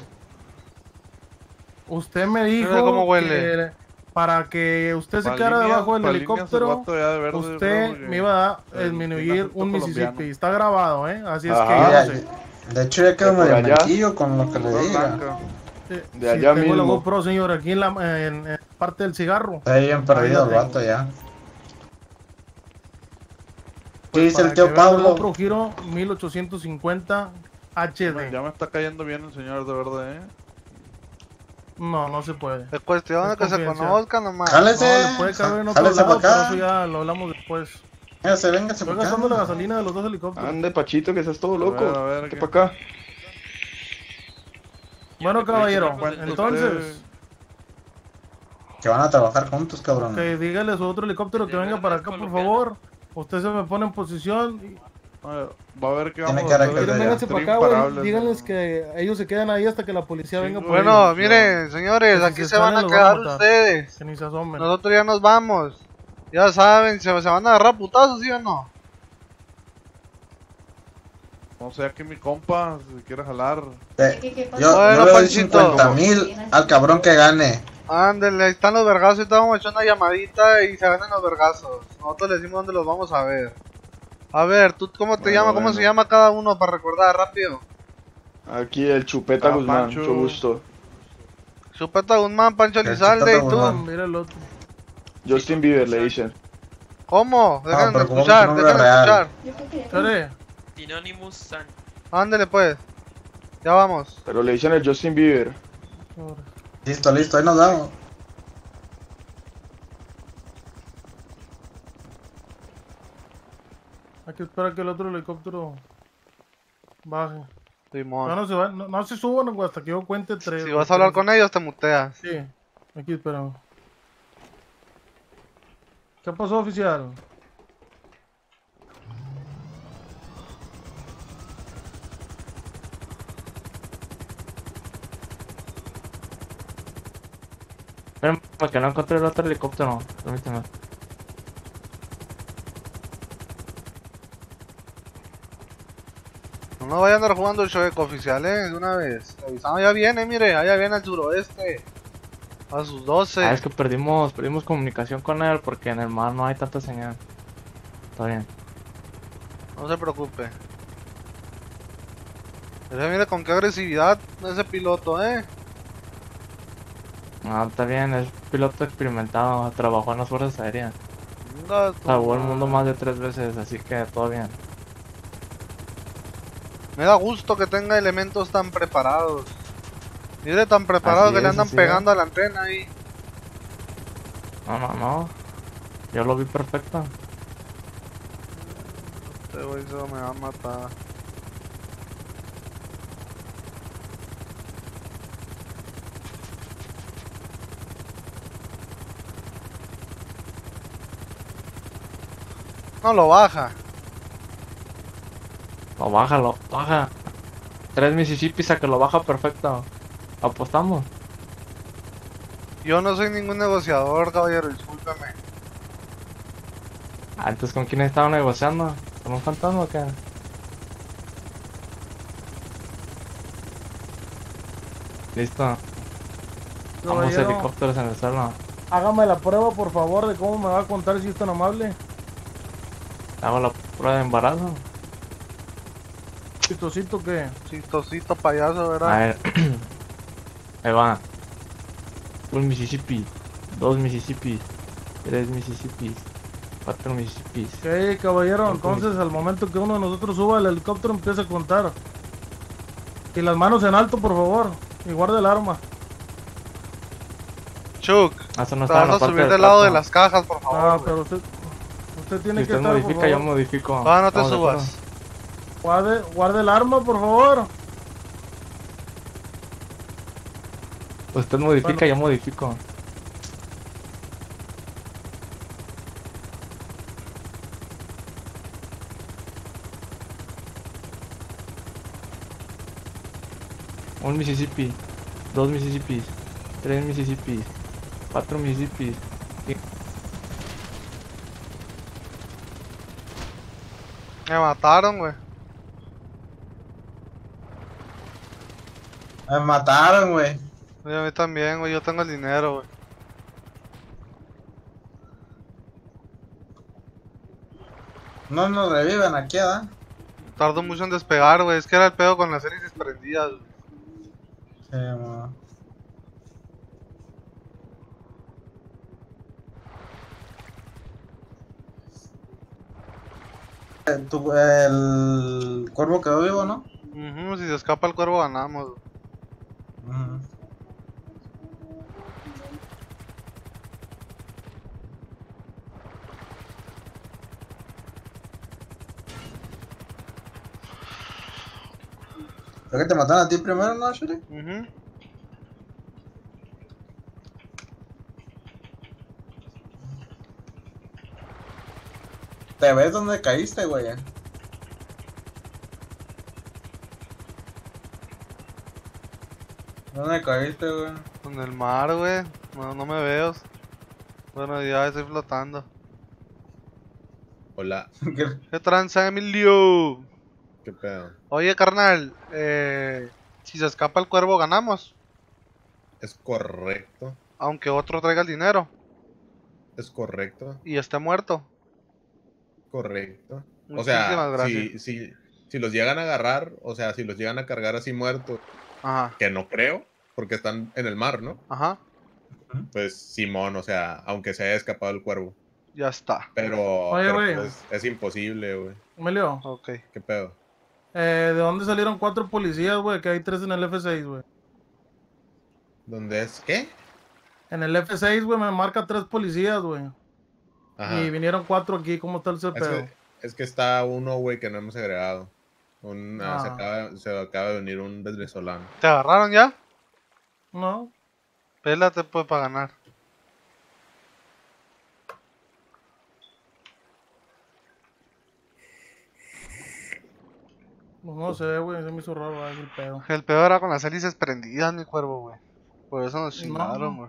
Usted me dijo Mira cómo huele. que para que usted se Pa' quedara líneas- debajo del pa' líneas el helicóptero, vato ya de verde, usted bro, que- me iba a el- disminuir tiene un acento Mississippi. colombiano. Está grabado, ¿eh? Así es Ajá. que Ya, ya no sé. de hecho ya quedo De por medio allá. mentillo con lo que le Pura diga. blanca. Eh, De sí, allá tengo la mismo. GoPro, señor, aquí en la en, en parte del cigarro. Está bien perdido el Ahí la vato ya. ¿Qué Pues dice para el tío que vea la Pablo? GoPro Giro mil ochocientos cincuenta H D. Ya me está cayendo bien el señor de verde, eh. No, no se puede. Es cuestión de Es que se confidencial. conozcan nomás. Jálese. No, le puede caber en otro Jálese lado, pa' acá. pero eso ya lo hablamos después. Véngase, véngase Estoy para gastando la acá. gasolina de los dos helicópteros. Ande, Pachito, que estás todo A loco. ver, a ver, Vete ¿qué? para acá. Bueno, caballero, Pues, entonces, Que van a trabajar juntos, cabrón. que dígale a su otro helicóptero que Dígale venga para al acá, por colombiano. favor. Usted se me pone en posición. y- Ah, va a ver que Tiene vamos cara a que hacer. es de allá. Vénganse para Ser acá, güey. imparables, Díganles ¿no? que ellos se quedan ahí hasta que la policía Sí, venga por güey. ellos. Bueno, miren, señores, Que si aquí se se van salen, a los van a quedar matar. ustedes. Que ni se asomen. Nosotros ya nos vamos. Ya saben, se, se van a agarrar putazos, ¿sí o no? No sé, aquí mi compa, si quiere jalar. Eh, ¿Qué- qué pasa? yo, Bueno, yo le doy Panchito. cincuenta mil al cabrón que gane. Ándale, ahí están los vergazos. Ahorita vamos a echar una llamadita y se hacen los vergazos. Nosotros les decimos dónde los vamos a ver. A ver, ¿tú cómo te Bueno, llamas? ¿Cómo bueno. se llama cada uno para recordar rápido? Aquí el Chupeta Ah, Guzmán, Pancho. mucho gusto. Chupeta Guzmán, Pancho El Lizalde y Chupeta tú. Guzmán. Mira el otro. Justin Bieber le dicen. ¿Cómo? Déjenme pero como escuchar, tu nombre déjenme real. escuchar. Yo creo que ya- Chale, Tinonimus San. Ándale pues. Ya vamos. Pero le dicen el Justin Bieber. sobre. Listo, listo, ahí nos vamos. Hay que esperar que el otro helicóptero baje. Simón. No, no se, va, no, no se suban, güey, hasta que yo cuente tres. Si güey, vas a hablar tres. con ellos, te muteas. Sí, aquí esperamos. ¿Qué pasó, oficial? Esperen, para que no encontré el otro helicóptero. Permíteme. No nos vayan a andar jugando el chueco, oficiales, de una vez. Avisamos, ya viene, mire, allá viene al suroeste. A sus doce. Ah, es que perdimos, perdimos comunicación con él porque en el mar no hay tanta señal. Está bien. No se preocupe. Ese mire con qué agresividad ese piloto, eh. No, está bien, es piloto experimentado, trabajó en las fuerzas aéreas. Venga, tu Salvó el mundo madre. más de tres veces, así que todo bien. Me da gusto que tenga elementos tan preparados. Mire, tan preparados Así que le es, andan así pegando a la antena ahí. No, no, no. Yo lo vi perfecto. Este güey se me va a matar. No lo baja. Lo baja, lo baja. Tres Mississippis a que lo baja perfecto. ¿Apostamos? Yo no soy ningún negociador, caballero, discúlpeme. Ah, entonces ¿con quién estaba negociando? ¿Con un fantasma o qué? Listo. Vamos Caballero, helicópteros en el suelo. hágame la prueba, por favor, de cómo me va a contar si es tan amable. Hago la prueba de embarazo. Chistosito que. Chistosito payaso, A ¿verdad? ver. Ahí va. Un Mississippi. Dos Mississippis. Tres Mississippis. Cuatro Mississippis. Ok, caballero, Ok. entonces al momento que uno de nosotros suba al helicóptero empieza a contar. Y las manos en alto, por favor. Y guarde el arma. Chuck, Ah, eso no te está en vas la a parte subir del del lado de trato. las cajas, por favor. Ah, güey. pero usted. Usted Si tiene que usted estar. modifica, por yo favor. modifico. Ah, no te Estamos de acuerdo. subas. Guarde, guarde el arma, por favor. Usted modifica, Bueno. yo modifico. Un Mississippi, dos Mississippis, tres Mississippis, cuatro Mississippis. cin- Me mataron, güey. Me mataron, güey. Y a mí también, güey. Yo tengo el dinero, güey. No nos reviven aquí, ¿verdad? Tardó mucho en despegar, güey. Es que era el pedo con las hélices prendidas, güey. Sí, mo. Eh, tu- el cuervo quedó vivo, ¿no? Ujú, si se escapa el cuervo ganamos, güey. Ujú. Creo que te mataron a ti primero, ¿no, Shuri? Ujú. ¿Te ves dónde caíste, güey? ¿Dónde caíste, güey? En el mar, güey. No, no me veo. Bueno, ya estoy flotando. Hola, ¿Qué? ¿Qué tranza, Emilio? ¿qué pedo? Oye, carnal. Eh, si se escapa el cuervo, ganamos. Es correcto, Aunque otro traiga el dinero es correcto, y esté muerto. correcto. O Muchísimas sea, gracias. si, si, si los llegan a agarrar, o sea, si los llegan a cargar así muertos, Ajá, que no creo, porque están en el mar, ¿no? ajá. Pues Simón, o sea, aunque se haya escapado el cuervo. Ya está. Pero, Oye, pero güey. pues, es imposible, güey. Emilio, Ok. ¿Qué pedo? eh, ¿de dónde salieron cuatro policías, güey? Que hay tres en el F seis, güey. ¿Dónde es? ¿Qué? En el F seis, güey, me marca tres policías, güey. Ajá. Y vinieron cuatro aquí. ¿Cómo está el Es pedo? que, es que está uno, güey, que no hemos agregado. Un, ah, se, Ah. acaba, se acaba de unir un venezolano. ¿Te agarraron ya? No. Pélate, pues, para ganar. Pues no sé, güey. Se me hizo raro ahí el pedo. El peor era con las hélices prendidas, mi cuervo, güey. Por eso nos chingaron, No. güey.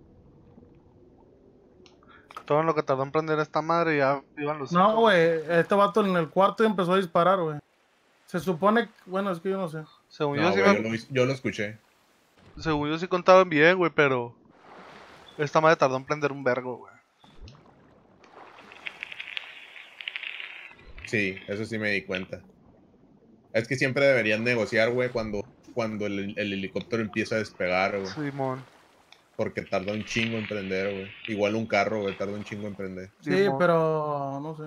Todo en lo que tardó en prender esta madre ya iban los No, cinco. güey. Este vato en el cuarto empezó a disparar, güey. Se supone. Bueno, es que yo no sé. Según, yo No, sí güey, me- yo, lo, vi- yo lo escuché. según yo sí contaban bien, güey, pero... Esta madre tardó en prender un vergo, güey. Sí, eso sí me di cuenta. Es que siempre deberían negociar, güey, cuando, cuando el, el helicóptero empieza a despegar, güey. Simón. Porque tarda un chingo en prender, güey. Igual un carro, güey, tarda un chingo en prender. Sí, Simón. pero. No sé.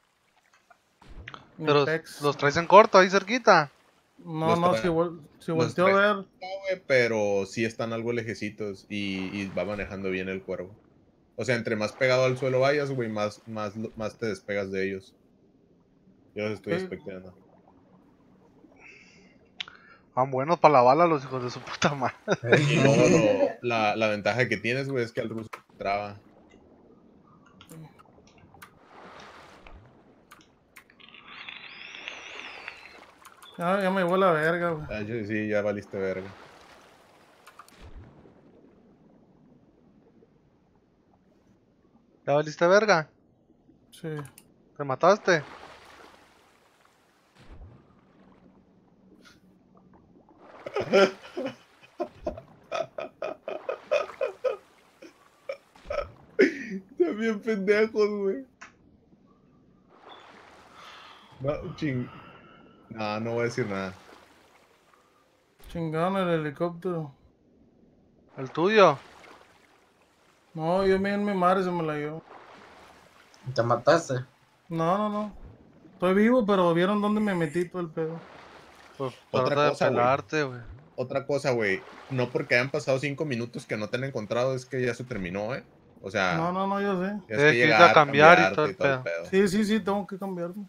Ni Pero pex. los traes en corto, ahí cerquita. No, los no, trae- si, vol- si los volteo a trae- ver. No, güey, pero sí están algo lejecitos y, y va manejando bien el cuervo. O sea, entre más pegado al suelo vayas, güey, más, más, más te despegas de ellos. Yo los estoy Ok. expectando. Van buenos para la bala los hijos de su puta madre. Y luego lo- la, la ventaja que tienes, güey, es que al ruso traba. Ya, ya me llevó la verga, güey. Ah, yo- sí, ya valiste verga. ¿Ya valiste verga? Sí. ¿Te mataste? Están bien pendejos, güey. No, ching. No, no voy a decir nada. Chingaron el helicóptero. ¿El tuyo? No, yo me en mi madre se me la llevó. ¿Te mataste? No, no, no. Estoy vivo, pero vieron dónde me metí todo el pedo. Pues Otra trata de cosa, güey. pelarte, güey. Otra cosa, güey. No porque hayan pasado cinco minutos que no te han encontrado es que ya se terminó, ¿eh? O sea, No, no, no, yo sé. tienes Tienes que irte a llegar, cambiar y cambiarte todo el pedo. Sí, sí, sí, tengo que cambiarme.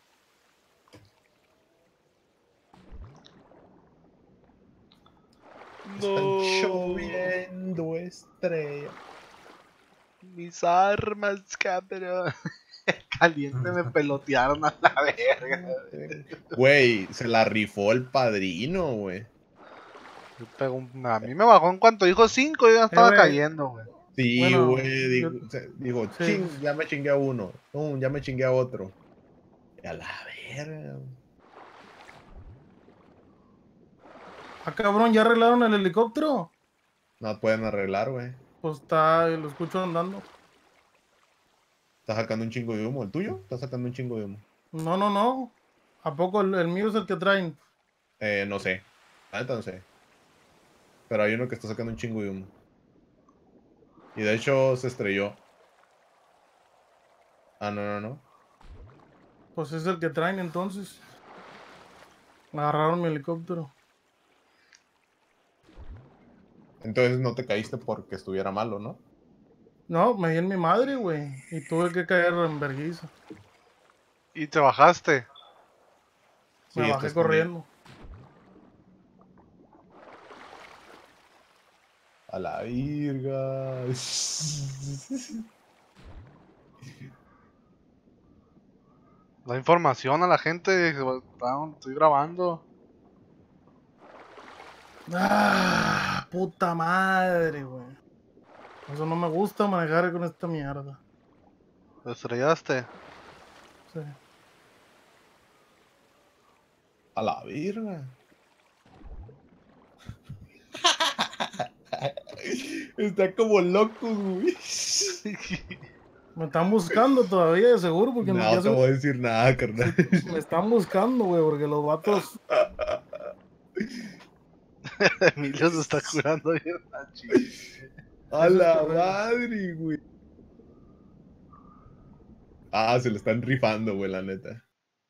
Están lloviendo estrellas. Mis armas, cabrón. Caliente me pelotearon a la verga. Güey, se la rifó el padrino, güey. Yo pego un- A mí me bajó en cuanto dijo cinco, yo ya estaba güey. cayendo, güey. Sí, Bueno, güey. Digo, yo- se- digo, sí. ching, ya me chingué a uno. Pum, ya me chingué a otro. Y a la verga, güey. Ah, cabrón, ¿ya arreglaron el helicóptero? No pueden arreglar, güey. Pues está, lo escucho andando. Está sacando un chingo de humo. ¿El tuyo? Está sacando un chingo de humo. No, no, no. ¿A poco el, el mío es el que traen? Eh, no sé. La neta no sé. Pero hay uno que está sacando un chingo de humo. Y de hecho se estrelló. Ah, no, no, no. Pues es el que traen entonces. Agarraron mi helicóptero. Entonces no te caíste porque estuviera malo, ¿no? No, me di en mi madre, güey. Y tuve que caer en vergüenza. Y te bajaste. Sí, Me estás bajé con- corriendo. A la virga. Da información a la gente. Estoy grabando. Ah, puta madre, güey. Eso no me gusta manejar con esta mierda. ¿Te estrellaste? Sí. A la virga. Está como loco, güey. Me están buscando todavía, de seguro, porque No, ya no te se- voy a decir nada, carnal. me están buscando, güey, porque los vatos. Emilio se está curando bien machi. A Eso es la correcto. madre, güey. Ah, se lo están rifando, güey, la neta.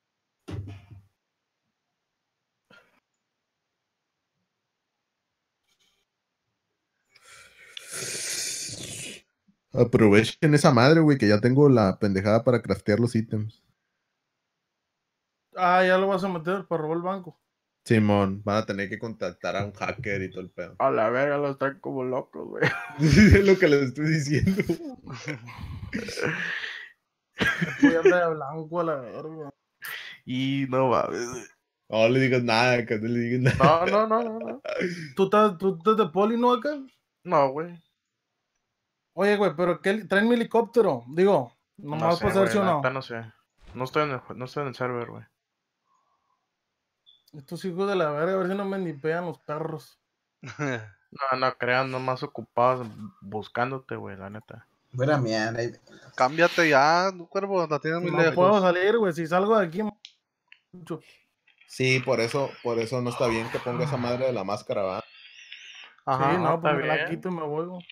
Aprovechen esa madre, güey, que ya tengo la pendejada para craftear los ítems. Ah, ya lo vas a meter para robar el banco. Simón, van a tener que contactar a un hacker y todo el pedo. A la verga, los traen como locos, güey. Es lo que les estoy diciendo. Voy a andar de blanco a la verga. Y no mames. No le digas nada, que no le digas nada. No, no, no, no, no. ¿Tú estás, tú estás de poli, no, acá? No, güey. Oye, güey, pero ¿qué, traen mi helicóptero? Digo, No nomás sé, para saber güey, si o la no. neta no sé. No estoy en el, jue- no estoy en el server, güey. Estos hijos de la verga, a ver si no me nipean los perros. No, no crean, nomás ocupados buscándote, güey, la neta. Buena mierda. ahí- Cámbiate ya, tu cuervo, la tienes muy No lejos. puedo salir, güey, si salgo de aquí. mucho. Sí, por eso, por eso no está bien que ponga esa madre de la máscara, ¿va? Ajá, Sí, no, está pues me la bien. quito y me voy, güey.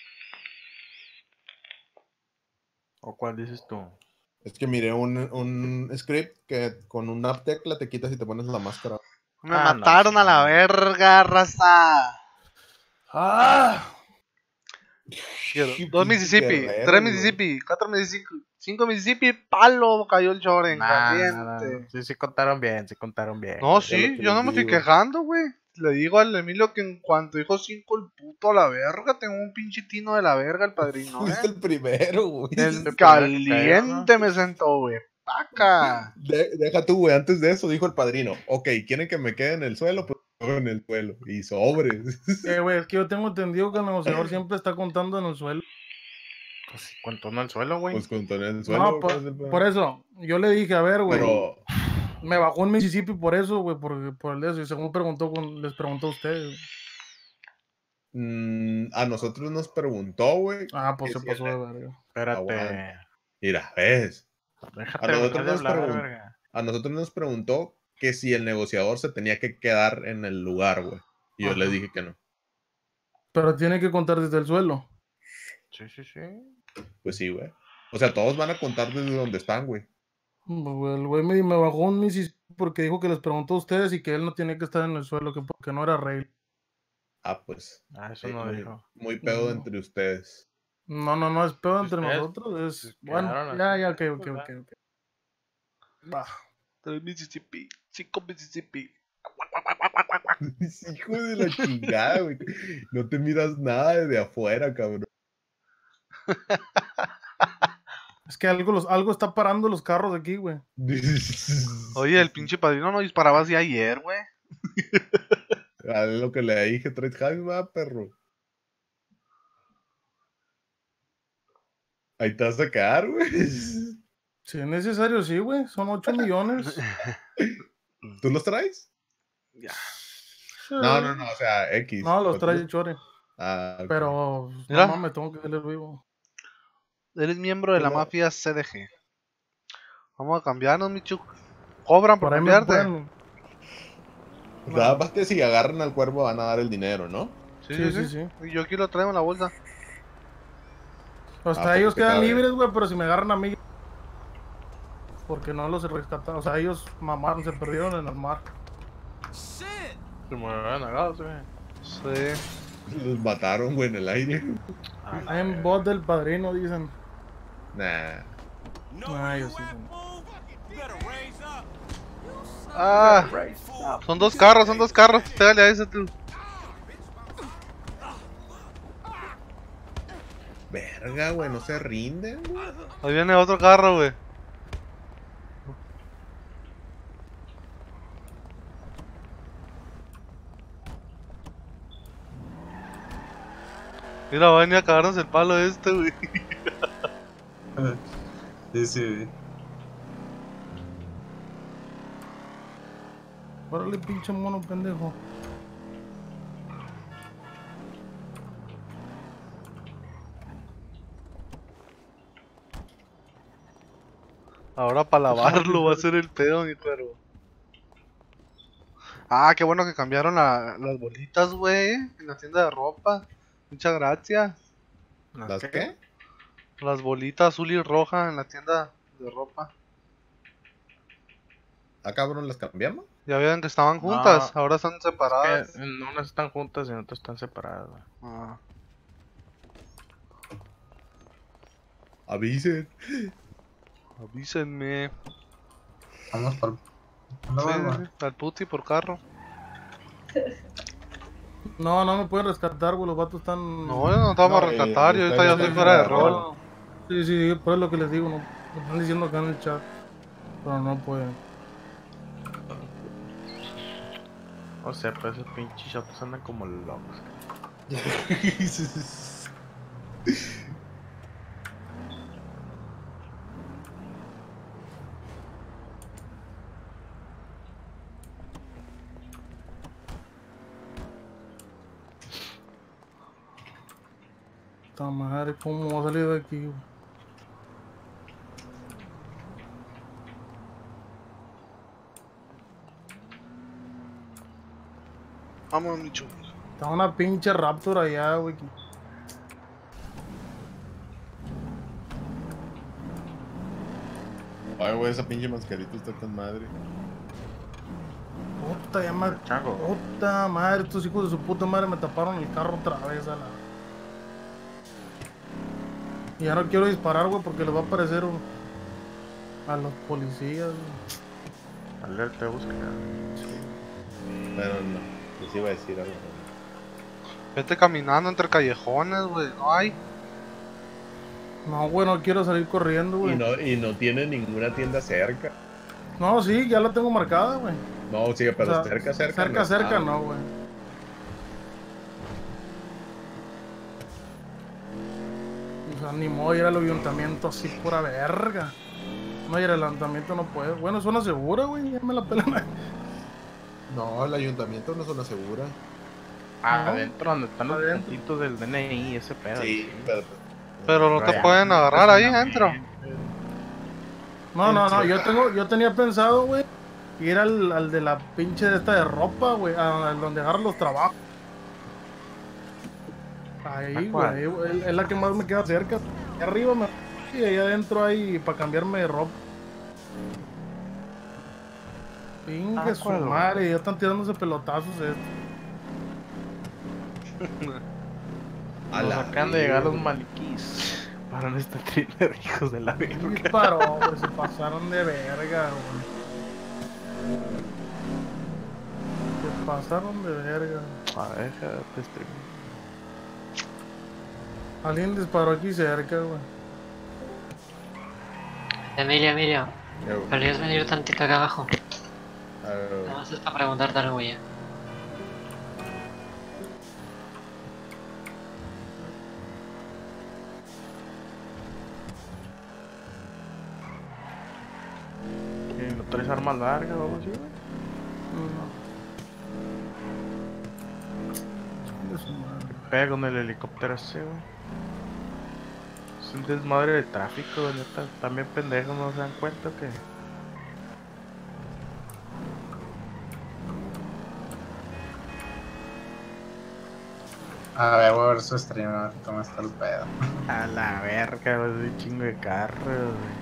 ¿O cuál dices tú? Es que miré un, un script que con una tecla te quitas y te pones la máscara. Me Ah, no, mataron sí, a la no. verga, raza. ¡Ah! Quiero- Qué Dos pinche Mississippi, guerrero, tres güey. Mississippi, cuatro Mississippi, cinco Mississippi, palo, cayó el Shoren, Nah, caliente. nah, nah. Sí, sí contaron bien, sí contaron bien. No, es lo sí, que yo no les me estoy digo. quejando, güey. Le digo al Emilio que en cuanto dijo cinco el puto a la verga, tengo un pinche tino de la verga el padrino, Fuiste ¿eh? el primero, güey. El caliente me sentó, güey. Paca. De- deja tú, güey. Antes de eso dijo el padrino: ok, ¿quieren que me quede en el suelo? Pues me quedo en el suelo. Y sobres. Eh, güey, es que yo tengo entendido que el negociador siempre está contando en el suelo. Pues sí, contó en el suelo, güey. Pues con todo en el suelo. No, güey, por, ¿cuál es el pedo? por eso, yo le dije, a ver, güey, Pero, me bajó en Mississippi por eso, güey, por, por el de eso, y según preguntó, con- les preguntó a ustedes. mm, a nosotros nos preguntó, güey. Ah, pues que se si pasó el- de verga. Espérate. Aguanta. Mira, ves. Deja A terminar nosotros de nos hablar, pregun- verga. A nosotros nos preguntó que si el negociador se tenía que quedar en el lugar, güey. Y yo Ajá. le dije que no. Pero tiene que contar desde el suelo. Sí, sí, sí. Pues sí, güey. O sea, todos van a contar desde donde están, güey. Güey, el güey me, me bajó un Mississippi porque dijo que les preguntó a ustedes y que él no tenía que estar en el suelo, que porque no era rey. Ah, pues. Ah, eso eh, no muy, dijo. muy pedo No. entre ustedes. No, no, no, es peor entre Ustedes nosotros, es... se Bueno, quedaron ya, así, ya, ok, ok, pues, ok, ok. Va. Tres Mississippi, cinco Mississippi. Hijo de la chingada, güey. No te miras nada desde afuera, cabrón. Es que algo, los, algo está parando los carros de aquí, güey. Oye, el pinche padrino no disparaba así ayer, güey. A lo que le dije, Trade Javi, va, perro. Ahí te vas a quedar, güey. Si es necesario, sí, güey. Son ocho millones. ¿Tú los traes? Ya. No, no, no, o sea, X. No, los ¿Tú trae Chore. Ah, ok. Pero, Mira. no mames, tengo que salir vivo. Eres miembro de la ¿Cómo? mafia C D G. Vamos a cambiarnos, Michu. Cobran por Por ahí me cambiarte. pueden... Nada más que si agarran al cuervo van a dar el dinero, ¿no? Sí, Sí, sí, sí, sí. sí. Y yo aquí lo traigo en la bolsa. Hasta Ah, ellos porque te quedan cabe. libres, güey, pero si me agarran a mí... Porque no los rescataron. O sea, ellos mamaron, se perdieron en el mar. Se mueven agados, güey. Sí. Los mataron, güey, en el aire. A la Hay en verga. voz del padrino, dicen. Nah. Ah, ellos sí. Ah, son dos carros, son dos carros. Pégale a ese tú. Verga, güey, no se rinden, güey. Ahí viene otro carro, güey. Mira, va a venir a cagarnos el palo este, güey. Sí, sí, güey. Órale, pinche mono pendejo. Ahora para lavarlo va a ser el pedo, mi cuervo. Ah, qué bueno que cambiaron la- las bolitas, güey, en la tienda de ropa. Muchas gracias. ¿Las qué? Las bolitas azul y roja en la tienda de ropa. ¿Ah, cabrón, las cambiamos? Ya vean que estaban juntas, No, ahora están separadas. Es que en unas están juntas y en otras están separadas, güey. Ah. Avisen. Avísenme. Vamos por... No, Sí, va, sí, sí, al puti por carro. No, no me pueden rescatar, güey. Los vatos están. No, yo no te vamos a No, eh, rescatar, yo ahorita ya ustedes estoy están fuera de fuera de rol. No. Sí, sí, por eso es lo que les digo. No, me están diciendo acá en el chat. Pero no pueden. O sea, pues esos pinches shots andan como locos. Esta madre, ¿cómo va a salir de aquí, güey? Vamos, Michu. Está una pinche Raptor allá, güey. Ay, güey, esa pinche mascarita está tan madre. Puta, ya me... Chango. Puta madre, estos hijos de su puta madre me taparon el carro otra vez a la... Y ya no quiero disparar, güey, porque les va a aparecer un... a los policías, güey. Alerta de búsqueda. Pero no, les iba a decir algo. Vete caminando entre callejones, güey, no hay. No, güey, no quiero salir corriendo, Y güey. no, y no tiene ninguna tienda cerca. No, sí, ya la tengo marcada, güey. No, sí, pero O sea, cerca, cerca. Cerca, no cerca, está. no, güey. O sea, ni modo ir al ayuntamiento así pura verga. No, ir al ayuntamiento no puedo. Bueno, es zona segura, güey, ya me la pelan. No, el ayuntamiento no es una segura. Ah, ¿No? adentro donde están los Adentro. puntitos del D N I, ese pedo. Sí, pero... Pero no te ya, pueden agarrar ahí adentro. No, no, no, yo tengo, yo tenía pensado, güey, ir al, al de la pinche de esta de ropa, güey, a, a donde agarran los trabajos. Ahí, ¿A cuál? güey, ahí, es la que más me queda cerca. Ahí arriba me... y ahí adentro hay para cambiarme de ropa. Pingue ¿A su cuál, güey? madre, ya están tirándose pelotazos estos. A Nos la acaban de llegar los verga. maniquís. Para este thriller, hijos de la verga. Disparó, güey, se pasaron de verga, güey. Se pasaron de verga. A ver, déjate stream. Alguien disparó aquí cerca, güey. Emilio, Emilio, Yo, ¿podrías venir tantito acá abajo? ah, Nada más es para preguntarte algo ya. ¿Y no traes armas largas o algo así, güey? No. De su madre. Pega con el helicóptero ese, güey. Es un desmadre de tráfico, güey, neta. También pendejos, no se dan cuenta que... A ver, voy a ver su stream, a ver cómo está el pedo. A la verga, güey, un chingo de carros, güey.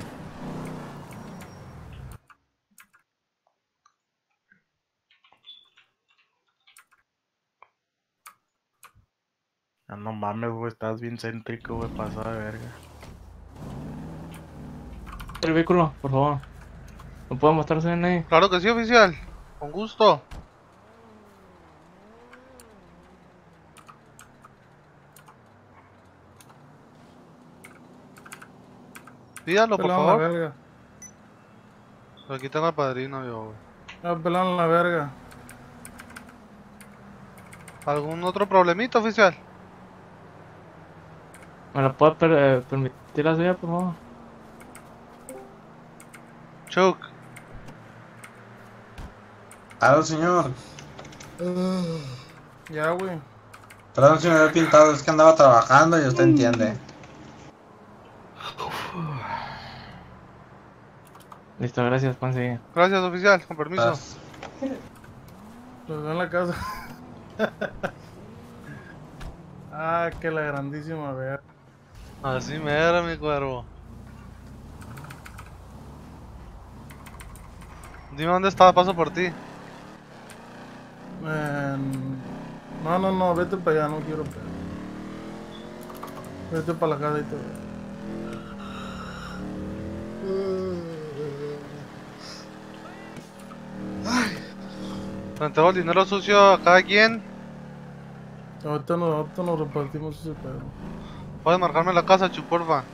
Ah, no mames, güey, estás bien céntrico, güey, pasado de verga. El vehículo, por favor. ¿No puedo mostrarse en ahí? Claro que sí, oficial. Con gusto. Pídalo, por Pelaron la favor. verga. Aquí tengo al padrino yo, güey. Ya pelaron la verga. ¿Algún otro problemita, oficial? ¿Me lo puede per eh, permitir la suya, por favor? Chuck. Aló, señor. Ya, güey. Perdón si me había pintado, es que andaba trabajando y usted entiende. Listo, gracias, pueden seguir. Gracias, oficial, con permiso. Gracias. Los veo en la casa. Ah, que la grandísima, ver. Así me era, mi cuervo. Dime dónde está, paso por ti. Eh, no, no, no, vete para allá, no quiero pedo. Vete para la casa y te veo. Le entrego el dinero sucio a cada quien. Ahorita nos, ahorita nos repartimos ese pedo. Puedes marcarme la casa, Chu, porfa.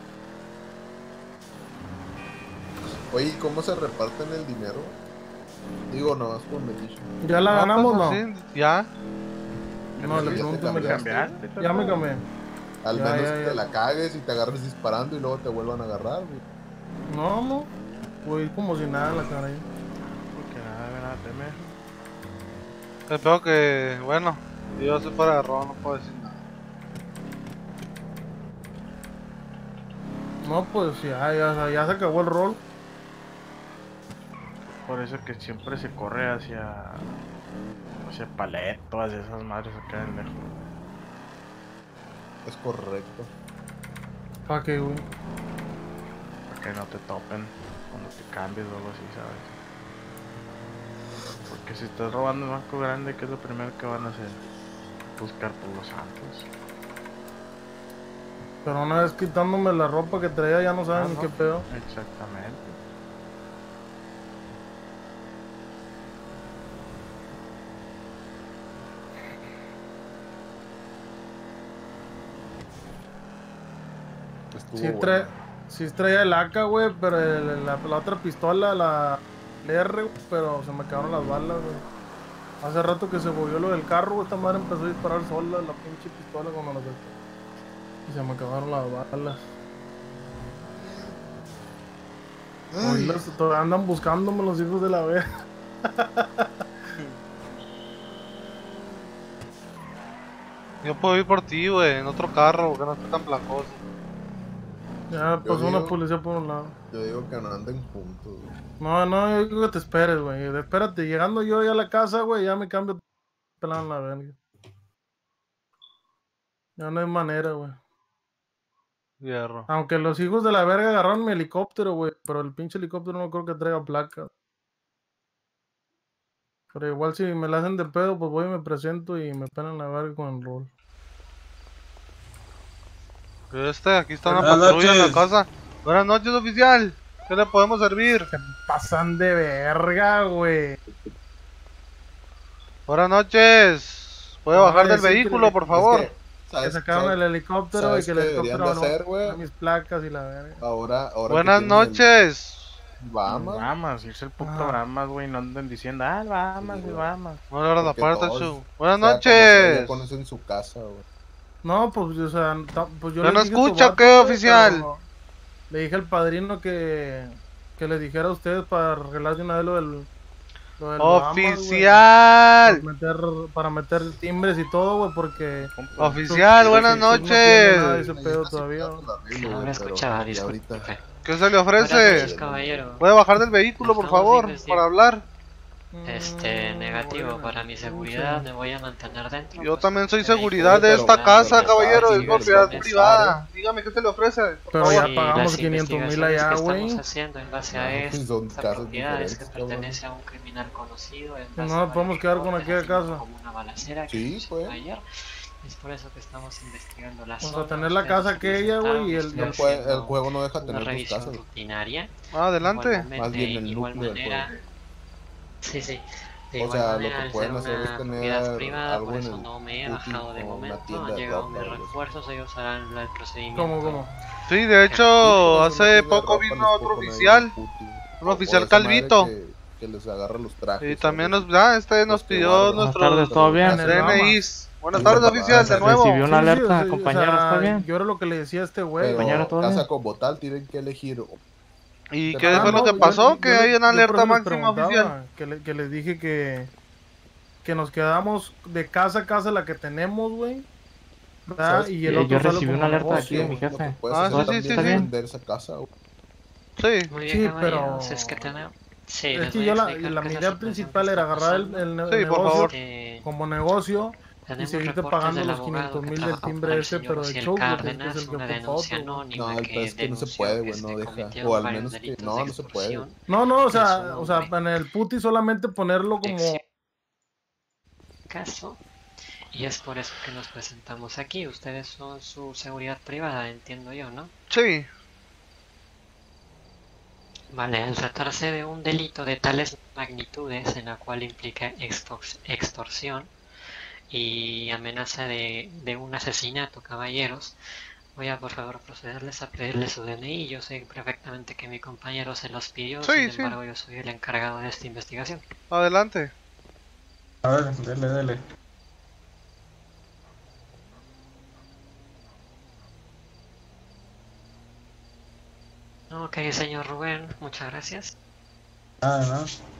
Oye, ¿y cómo se reparten el dinero? Digo, nomás por metiche. ¿Ya la No, ganamos, pues, no? sí, ya. No, le ¿Ya te pregunto, me cambiaste? Ya me cambié. Al Ya, menos ya, que ya. te la cagues y te agarres disparando y luego te vuelvan a agarrar, güey. No, no. Voy como si nada en la cara ahí. Porque nada, nada, teme. Espero que, bueno, yo soy para robo, no puedo decir nada. No, pues ya, ya, ya se acabó el rol. Por eso que siempre se corre hacia hacia Paleto, hacia esas madres acá en lejos. Es correcto. ¿Para qué, güey? Para que no te topen cuando te cambies o algo así, ¿sabes? Porque si estás robando el banco grande, ¿qué es lo primero que van a hacer? Buscar por los santos. Pero una vez quitándome la ropa que traía ya no saben Ah, ni no. qué pedo. Exactamente. Estuvo Sí, bueno. trae, sí traía el A K, güey, pero el- la, la otra pistola, la R, güey, pero se me quedaron las balas, güey. Hace rato que se volvió lo del carro, güey, esta madre empezó a disparar sola la pinche pistola cuando la saqué. Y se me acabaron las balas. Hoy los- todavía andan buscándome los hijos de la vez. Yo puedo ir por ti, güey, en otro carro, que no esté tan placoso. Ya Yo pasó una digo- policía por un lado. Yo digo que no anden juntos, güey. No, no, yo digo que te esperes, güey. Espérate, llegando yo ya a la casa, güey, ya me cambio pelando la verga. Ya no hay manera, güey. Hierro. Aunque los hijos de la verga agarraron mi helicóptero, güey. Pero el pinche helicóptero no creo que traiga placa. Pero igual si me la hacen de pedo, pues voy y me presento y me pelan la verga con el rol. Este, aquí está una Buenas patrulla en la noches. casa. Buenas noches, oficial. ¿Qué le podemos servir? Pasan de verga, güey. Buenas noches. ¿Puede No, bajar del decir que vehículo, le- por favor? Es que, Que ¿sabes- sacaron sabes- el helicóptero y ¿sabes que el qué deberían helicóptero de hacer, no güey? a mis placas y la verga. Ahora, ahora Buenas que tienen el- noches. Bahamas. Bahamas, irse el puto Ah. Bahamas, güey, no anden diciendo, ah, el Bahamas, Sí, el güey. Bahamas. No le abras la Porque puerta, todos, Chu. Buenas sea como sea, noches. ya pones en su casa, güey. No, pues, o sea, ta- pues yo ¿Ya le no dije a tu escucha o vato, qué, güey, oficial? pero Le dije al padrino que, que les dijera a ustedes para arreglar de una vez lo del... Lo del Bahamas, güey. Oficial. Para meter, para meter timbres y todo, güey, porque... Oficial, Chuck- buenas Chuck no tiene nada de noches. ese pedo todavía. No me escuchaba, disculpe. ¿Qué se le Buenas noches, ofrece? caballero. ¿Puede bajar del vehículo, por Estamos favor, investigando. para hablar? Este, negativo, para mi seguridad me voy a mantener dentro. Yo pues, también soy porque seguridad de pero- esta pero- casa, pero- caballero, sí, es propiedad pero- privada. Dígame qué se le ofrece, por Pero favor. ya y pagamos las quinientos mil investigaciones allá, que güey. estamos haciendo en base a No, esto, son esta casos propiedad es que diferentes, cabrón. pertenece a un criminal conocido. En base No a nos podemos varios quedar con reportes aquella así casa. como una balacera que Sí, sucedió pues. ayer. Es por eso que estamos investigando la Vamos a zona. tener la Ustedes casa se aquella, güey, y el- presentaron, No estoy puede- el haciendo juego no deja una tener dos revisión casas. rutinaria. Ah, adelante. Igualmente, Más bien el igual núcleo del manera, sí, sí. De O igual sea, lo manera, que al pueden ser hacer es una tener propiedad privada, algo por en eso el no me he Putin bajado de o una momento. tienda Han de llegado ropa mis o algo así. refuerzos, ellos harán el procedimiento. ¿Cómo, cómo? Sí, de hecho, hace poco vino otro oficial, un oficial Calvito. Que, que les agarra los trajes. Y también o nos, algo así. ah, este nos Los que pidió guardan. Buenas nuestros tardes, ¿todo bien? En el Bahamas. D N Is. Buenas tardes, oficial, de nuevo. Recibió una Sí, sí, alerta, sí, compañero, o sea, ¿está bien? Yo era lo que le decía a este güey. Pero Compañero, ¿todo casa bien? como tal tienen que elegir. ¿Y de qué Ah, fue lo no, que yo- pasó? yo Que le- hay una yo por alerta eso les máxima, preguntaba, oficial. Que, le, que les dije que, que nos quedamos de casa a casa la que tenemos, güey. ¿verdad? ¿Sabes? Y el Yo, otro yo sale recibí como una alerta de aquí negocio, de mi güey. Lo que jefe. puedes Ah, hacer sí, sí, también sí, es sí. vender esa casa, güey. Sí. Muy bien, Sí, caballeros, pero- es que tenemos... Sí, Es les que voy yo a la, explicar la qué es mi la idea situación principal que era está agarrar el, pasando. el ne- Sí, por negocio favor. Este, como negocio y tenemos seguirte reportes pagando del los abogado quinientos que mil del trabajó timbre para el ese, señor pero de Ociel show, güey, que es el Cárdenas, que una ocupa denuncia otro, güey. anónima No, el que pedo es que no se denunció puede, que güey, este, no deja. cometieron O al varios menos que. delitos No, de no se puede. extorsión No, no, o en su sea, o sea, nombre. en el puti solamente ponerlo como... Caso, y es por eso que nos presentamos aquí. Ustedes son su seguridad privada, entiendo yo, ¿no? Sí. Vale, al tratarse de un delito de tales magnitudes en la cual implica extor- extorsión y amenaza de, de un asesinato, caballeros, voy a por favor procederles a pedirles su D N I. Yo sé perfectamente que mi compañero se los pidió, Sí, sin sí. embargo yo soy el encargado de esta investigación. Adelante. A ver, dele, dele. Ok, señor Rubén, muchas gracias. Ah, no.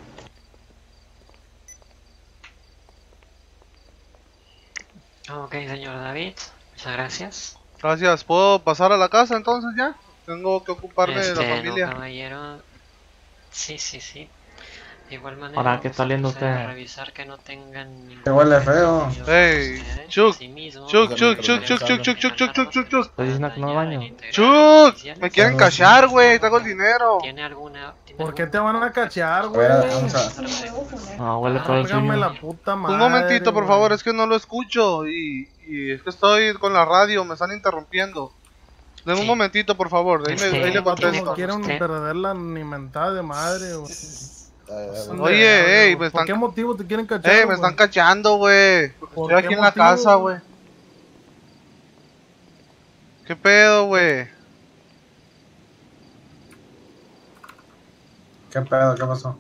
Ok, señor David, muchas gracias. Gracias. ¿Puedo pasar a la casa entonces ya? Tengo que ocuparme de la Este, familia. no, caballero. Sí, sí, sí. De igual manera, Ahora, ¿qué vamos está a oliendo proceder a usted? revisar que no tengan ningún Te huele feo. Hey, Chuck, Chuck, Chuck, Chuck, Chuck, Chuck, Chuck, Chuck, Chuck, Chuck, Chuck, Chuck. ¿Estoy diciendo que no me baño? Chuck, me quieren cachar, güey. Traigo el dinero. ¿Tiene alguna... ¿Por qué te van a cachear, A güey? ver, vamos a... No, huele todo el Válgame suyo. la puta madre. Un momentito, por güey. favor. Es que no lo escucho y, y es que estoy con la radio. Me están interrumpiendo. Denme un Sí. momentito, por favor. Ahí, me, Este, ahí le Vatos contesto. no quieren Usted. perder la animentada de madre, güey. Son de Oye, verga, ey, güey. me ¿Por están- qué motivo te quieren cachar, Eh, me güey? están cachando, güey. ¿Por Estoy qué aquí en la motivo, casa, güey? güey. ¿Qué pedo, güey? ¿Qué pedo? ¿Qué pasó?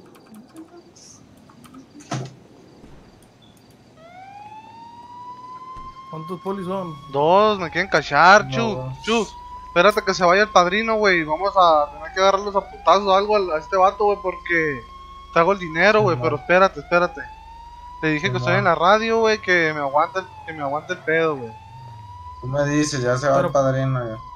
¿Cuántos polis son? Dos, me quieren cachar, No, Chuck. dos. Chuck, espérate que se vaya el padrino, güey. Vamos a tener que agarrarlos a putazos o algo al- a este vato, güey, porque traigo el dinero, güey. No. Pero espérate, espérate. Le dije que No. estoy en la radio, güey, que me aguante, el- que me aguante el pedo, güey. Tú me dices, ya se va Pero- el padrino. Ya.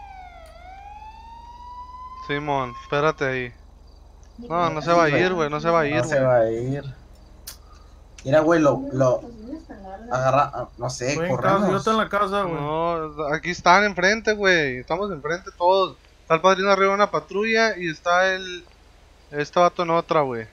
Simón, espérate ahí. No, no se va a ir, güey, no se va a ir, No se güey. va a ir. Mira, güey, lo, lo agarra, ah, no sé, Estoy en casa, yo corremos. estoy en la casa, güey. No, aquí están enfrente, güey. Estamos enfrente todos. Está el padrino arriba de una patrulla y está el... Este vato en otra, güey.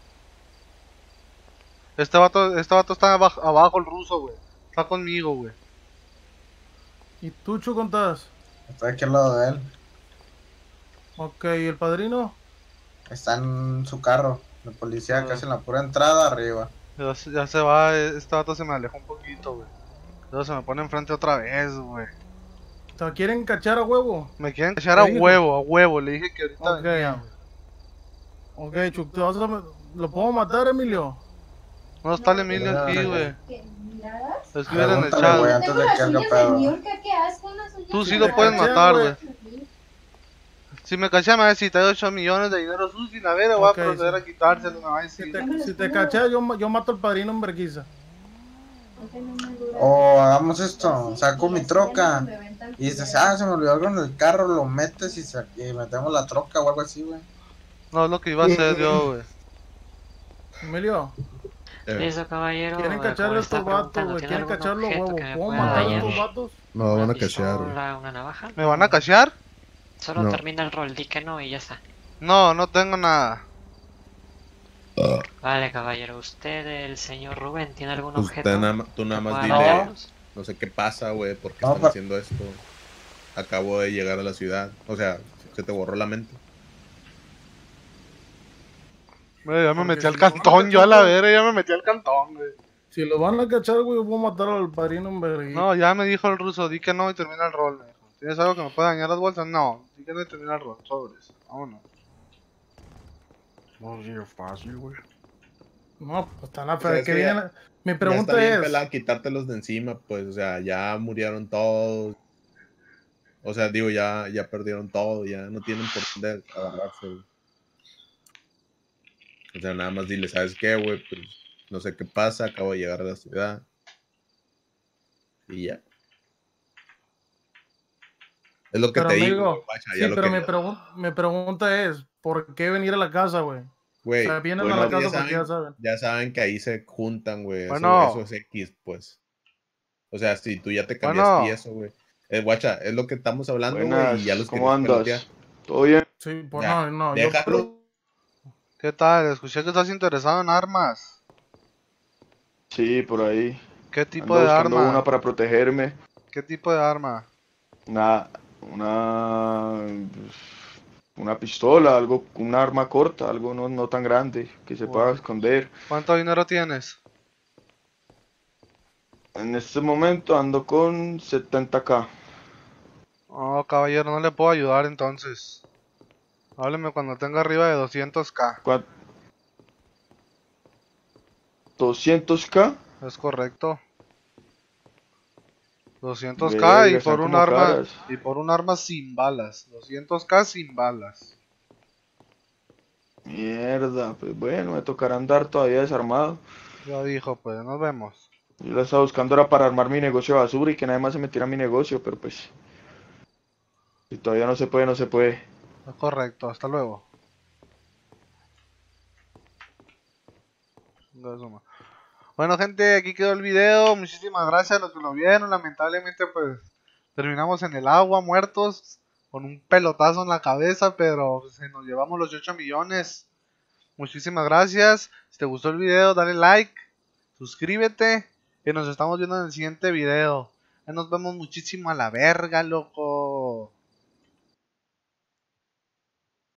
Este vato, este vato está abajo, abajo el ruso, güey. Está conmigo, güey. ¿Y tú, Chu, contás? Estoy aquí al lado de él. Ok, ¿y el padrino? Está en su carro. El policía Ah. casi en la pura entrada arriba. Ya, se- ya se va, este vato se me alejó un poquito, güey. Luego se me pone enfrente otra vez, güey. ¿Te quieren cachar a huevo? Me quieren echar a ¿Qué dijo? huevo, a huevo. Le dije que ahorita Ok. venía, güey. Ok, Chuck, ¿te vas a... ¿lo puedo matar, Emilio? No está el Emilio Mira, aquí, mira. güey. ¿Miradas? Escriben en el Pregúntale, güey, chat. antes Tengo de las que haga uñas de pedo. Niurka, ¿qué asco las uñas Tú sí de lo Te puedes caché, matar, güey. güey. Si me caché, me va a decir, te doy ocho millones de dinero sucio y la vera, voy Ok, a proceder sí. a quitárselo, me va a Si decir. te, si te caché, yo, ma- yo mato al padrino en vergüenza. O hagamos esto, saco mi troca. Y dices, ah, se me olvidó algo en el carro, lo metes y, sa- y metemos la troca o algo así, güey. No es lo que iba a hacer yo, güey. Emilio, Eh, Listo, caballero. quieren eh, cachar como a está estos vatos, preguntando, güey. ¿tiene Quieren algún cacharlo a objeto huevo. que me ¿Puedo pueda matar a dañar? estos vatos? no van ¿Una a cachear, güey. pistola, una navaja? ¿Me van a cachear? Solo No. termina el rol, di que no y ya está. No, no tengo nada. Vale, caballero. ¿Usted, el señor Rubén, tiene algún Pues objeto? te na- tú nada que más pueda dile, dañarnos? no sé qué pasa, güey, por qué No, están pa- haciendo esto. Acabo de llegar a la ciudad. O sea, se te borró la mente. Güey, ya me Porque metí al si lo van a cantón, yo a la cachar, vera, ya me metí al cantón, güey. Si lo van a cachar, güey, yo puedo matar al padrino en vergüenza. No, ya me dijo el ruso, di que no y termina el rol, me dijo. ¿Tienes algo que me pueda dañar las bolsas? No, di que no y termina el rol, sobres. Vámonos. No, sí, es fácil, güey. No, pues están a O sea, fe es que que ya- vienen. mi Ya pregunta está bien es, pelada quitártelos de encima, pues, o sea, ya murieron todos. O sea, digo, ya, ya perdieron todo, ya no tienen por dónde agarrarse, güey. O sea, nada más dile, ¿sabes qué, güey? Pues no sé qué pasa, acabo de llegar a la ciudad. Y ya. Es lo que pero te digo, güey, amigo, guacha, sí, ya lo pero mi, quería. pregun- mi pregunta es, ¿por qué venir a la casa, güey? O sea, Güey, vienen a Bueno, la es que ya casa porque ya saben, saben. ya saben que ahí se juntan, güey. Eso, eso Bueno, es X, pues. O sea, si tú ya te cambiaste y bueno. eso, güey. Eh, guacha, es lo que estamos hablando, güey, y ya buenas, los ¿cómo querías pelotear. andas? ¿Todo bien? Sí, O pues sea, no, no, yo déjalo. ¿Qué tal? Escuché que estás interesado en armas. Sí, por ahí. ¿Qué tipo Ando de buscando arma? una para protegerme. ¿Qué tipo de arma? Una, una, una pistola, algo, un arma corta, algo no, no tan grande, que se pueda Bueno. esconder. ¿Cuánto dinero tienes? En este momento ando con setenta k. Oh, caballero, no le puedo ayudar entonces. Hábleme cuando tenga arriba de doscientos k. ¿Cuánto? ¿doscientos k? Es correcto. doscientos k Verga, y están por un como arma caras. y por un arma sin balas. doscientos k sin balas. Mierda, pues bueno, me tocará andar todavía desarmado. Ya dijo, pues, nos vemos. Yo la estaba buscando era para armar mi negocio de basura y que nadie más se metiera a mi negocio, pero pues, si todavía no se puede, no se puede. Es correcto, hasta luego. Bueno, gente, aquí quedó el video. Muchísimas gracias a los que lo vieron. Lamentablemente, pues, terminamos en el agua, muertos, con un pelotazo en la cabeza, pero pues, nos llevamos los ocho millones. Muchísimas gracias. Si te gustó el video, dale like, suscríbete y nos estamos viendo en el siguiente video. Ahí nos vemos muchísimo a la verga, loco.